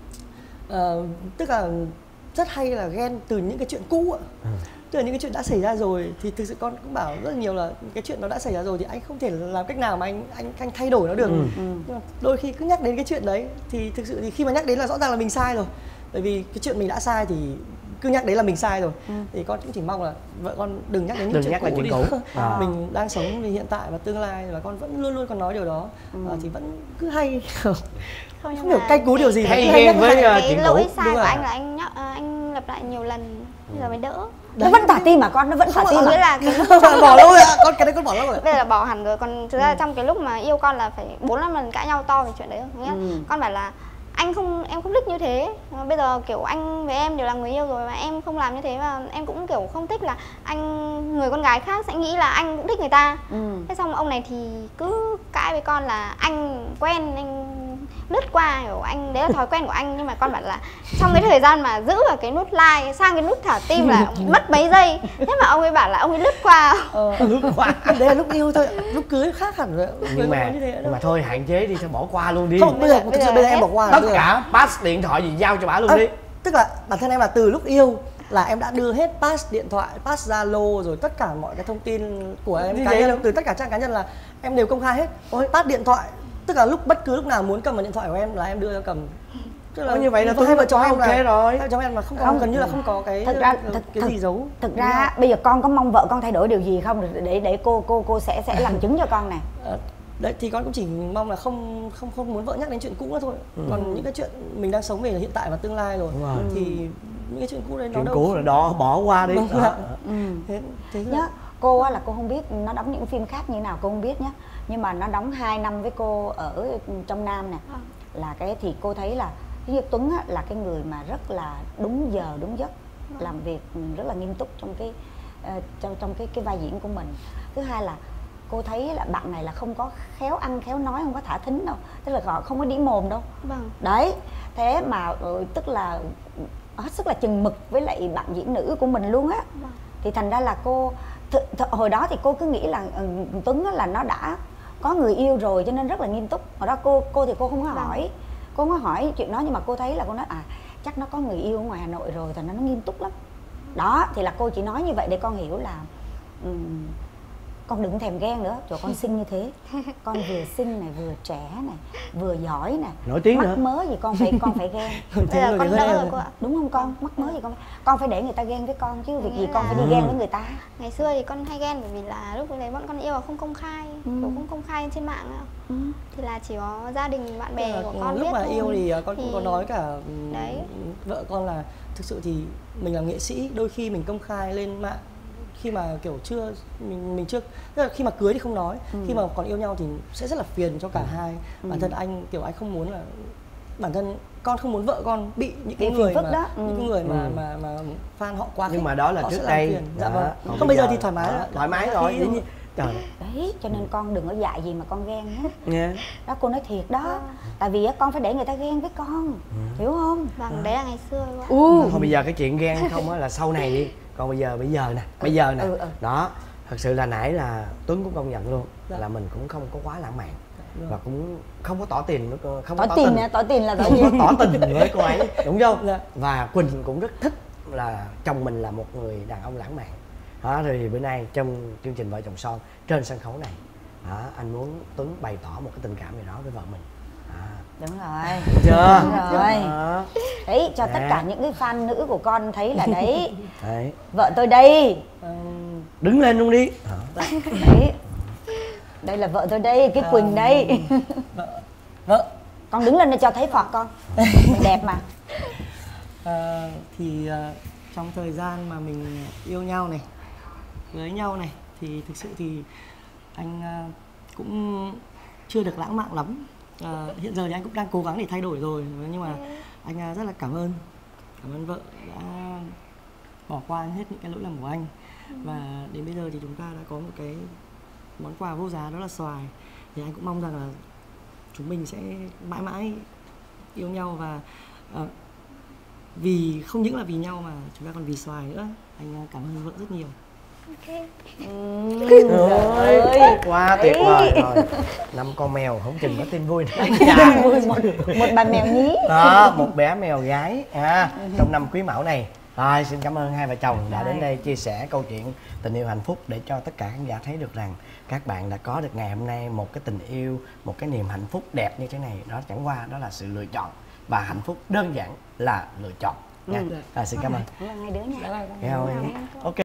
tức là rất hay là ghen từ những cái chuyện cũ ạ. Tức là những cái chuyện đã xảy ra rồi thì thực sự con cũng bảo rất là nhiều là cái chuyện nó đã xảy ra rồi thì anh không thể làm cách nào mà anh thay đổi nó được. Nhưng mà đôi khi cứ nhắc đến cái chuyện đấy thì thực sự thì khi mà nhắc đến là rõ ràng là mình sai rồi. Bởi vì cái chuyện mình đã sai thì cứ nhắc đấy là mình sai rồi. Thì con cũng chỉ mong là vợ con đừng nhắc đến những chuyện cũ đi. Mình đang sống vì hiện tại và tương lai và con vẫn luôn luôn còn nói điều đó. Thì vẫn cứ hay không hiểu cay cú điều gì hay ghen với chuyện cũ. Lỗi sai của anh là anh lặp lại nhiều lần bây giờ mới đỡ. Nó vẫn thả tim mà con, nó vẫn thả tim. Nghĩa là bỏ lâu rồi ạ, con cái đấy con bỏ lâu rồi. Bây giờ là bỏ hẳn rồi, còn thực ra trong cái lúc mà yêu con là phải 4-5 lần cãi nhau to về chuyện đấy. Con bảo là em không thích như thế. Bây giờ kiểu anh với em đều là người yêu rồi mà em không làm như thế, và em cũng kiểu không thích là người con gái khác sẽ nghĩ là anh cũng thích người ta. Thế xong ông này thì cứ cãi với con là anh quen, anh lướt qua, kiểu anh đấy là thói quen của anh. Nhưng mà con bảo là trong cái thời gian mà giữ vào cái nút like sang cái nút thả tim là mất mấy giây. Thế mà ông ấy bảo là ông ấy lướt qua. Lướt qua. Đấy là lúc yêu thôi, lúc cưới khác hẳn rồi. Nhưng mà thôi hạn chế đi, sao bỏ qua luôn đi. Không, bây giờ em bỏ qua. Tất cả pass điện thoại gì giao cho bả luôn đi. Tức là bản thân em là từ lúc yêu là em đã đưa hết pass điện thoại, pass Zalo rồi tất cả mọi cái thông tin của em cá nhân, từ tất cả trang cá nhân là em đều công khai hết. Pass điện thoại, tức là bất cứ lúc nào muốn cầm vào điện thoại của em là em đưa cho cầm. Tức là như vậy là hai vợ chồng em ok rồi. Hai vợ chồng em mà không có gần như là không có cái gì giấu. Thực ra bây giờ con có mong vợ con thay đổi điều gì không để cô sẽ làm chứng cho con này. Đấy thì con cũng chỉ mong là không muốn vợ nhắc đến chuyện cũ nữa thôi. Còn những cái chuyện mình đang sống về hiện tại và tương lai rồi thì những cái chuyện cũ đấy nó đâu. Chuyện cũ là đó, bỏ qua đi. Thế nhá, cô á là cô không biết nó đóng những phim khác như thế nào cô không biết nhá. Nhưng mà nó đóng 2 năm với cô ở trong Nam nè. Là cái thì cô thấy là như Tuấn á, là cái người mà rất là đúng giờ đúng giấc, làm việc rất là nghiêm túc trong cái vai diễn của mình. Thứ hai là cô thấy là bạn này là không có khéo ăn khéo nói, không có thả thính đâu, tức là họ không có đĩ mồm đâu. Đấy, thế mà tức là hết sức là chừng mực với lại bạn diễn nữ của mình luôn á. Thì thành ra là cô hồi đó thì cô cứ nghĩ là Tuấn là nó đã có người yêu rồi cho nên rất là nghiêm túc. Hồi đó cô thì cô không có hỏi, cô không có hỏi chuyện đó, nhưng mà cô thấy là cô nói chắc nó có người yêu ở ngoài Hà Nội rồi, thành ra nó nghiêm túc lắm. Đó thì là cô chỉ nói như vậy để con hiểu là con đừng thèm ghen nữa, cho con xinh như thế. Con vừa xinh này, vừa trẻ này, vừa giỏi này, nổi tiếng mắc nữa. mớ gì con phải ghen. Bây giờ con đỡ rồi cô ạ. Đúng không con? Mắc mớ gì con phải để người ta ghen với con chứ, việc gì con phải đi ghen với người ta. Ngày xưa thì con hay ghen bởi vì là lúc đấy bọn con yêu là không công khai, kiểu không công khai trên mạng ạ. Thì là chỉ có gia đình bạn bè của con biết. Lúc mà thôi. yêu thì con cũng có nói cả vợ con là thực sự thì mình là nghệ sĩ, đôi khi mình công khai lên mạng khi mà kiểu chưa mình chưa, tức là khi mà cưới thì không nói, khi mà còn yêu nhau thì sẽ rất là phiền cho cả hai. Bản thân anh kiểu anh không muốn là, bản thân con không muốn vợ con bị những cái người mà những người mà fan họ quá. Nhưng mà đó là trước đây. Dạ vâng. Không, bây giờ thì thoải mái rồi. Thoải mái rồi. Trời. Đấy, cho nên con đừng có dạy gì mà con ghen hết. Yeah. Đó cô nói thiệt đó. Tại vì con phải để người ta ghen với con. Hiểu không? Vâng, đấy là ngày xưa. Thôi bây giờ cái chuyện ghen không á là sau này đi. Còn bây giờ nè, Đó Thật sự là nãy là Tuấn cũng công nhận luôn là mình cũng không có quá lãng mạn và cũng không có tỏ tình nữa, không có tỏ tình nè, tỏ tình là tỏ gì? tỏ tình với cô ấy, đúng không? Và Quỳnh cũng rất thích là chồng mình là một người đàn ông lãng mạn. Đó, thì bữa nay trong chương trình Vợ Chồng Son trên sân khấu này, anh muốn Tuấn bày tỏ một cái tình cảm gì đó với vợ mình. Đúng rồi. Chưa? Đúng rồi. Đấy, cho tất cả những cái fan nữ của con thấy là đấy. Đấy. Vợ tôi đây. Đứng lên luôn đi. Đấy. Đây là vợ tôi đây, cái Quỳnh đây. Vợ. Con đứng lên để cho thấy Phật con. Mình đẹp mà. Trong thời gian mà mình yêu nhau này, cưới nhau này, thì thực sự thì anh cũng chưa được lãng mạn lắm. Hiện giờ thì anh cũng đang cố gắng để thay đổi rồi, nhưng mà anh rất là cảm ơn vợ đã bỏ qua hết những cái lỗi lầm của anh. Và đến bây giờ thì chúng ta đã có một cái món quà vô giá, đó là xoài. Thì anh cũng mong rằng là chúng mình sẽ mãi mãi yêu nhau, và vì không những là vì nhau mà chúng ta còn vì xoài nữa. Anh cảm ơn vợ rất nhiều. Ôi, quá tuyệt vời rồi. 5 con mèo không chừng có tin vui nữa. một bà mèo nhí. Đó, một bé mèo gái trong năm Quý Mão này. Rồi, xin cảm ơn hai vợ chồng đã đến đây chia sẻ câu chuyện tình yêu hạnh phúc để cho tất cả khán giả thấy được rằng các bạn đã có được ngày hôm nay một cái tình yêu, một cái niềm hạnh phúc đẹp như thế này. Đó chẳng qua đó là sự lựa chọn, và hạnh phúc đơn giản là lựa chọn nha. Xin cảm ơn. Hai đứa nha. Ok.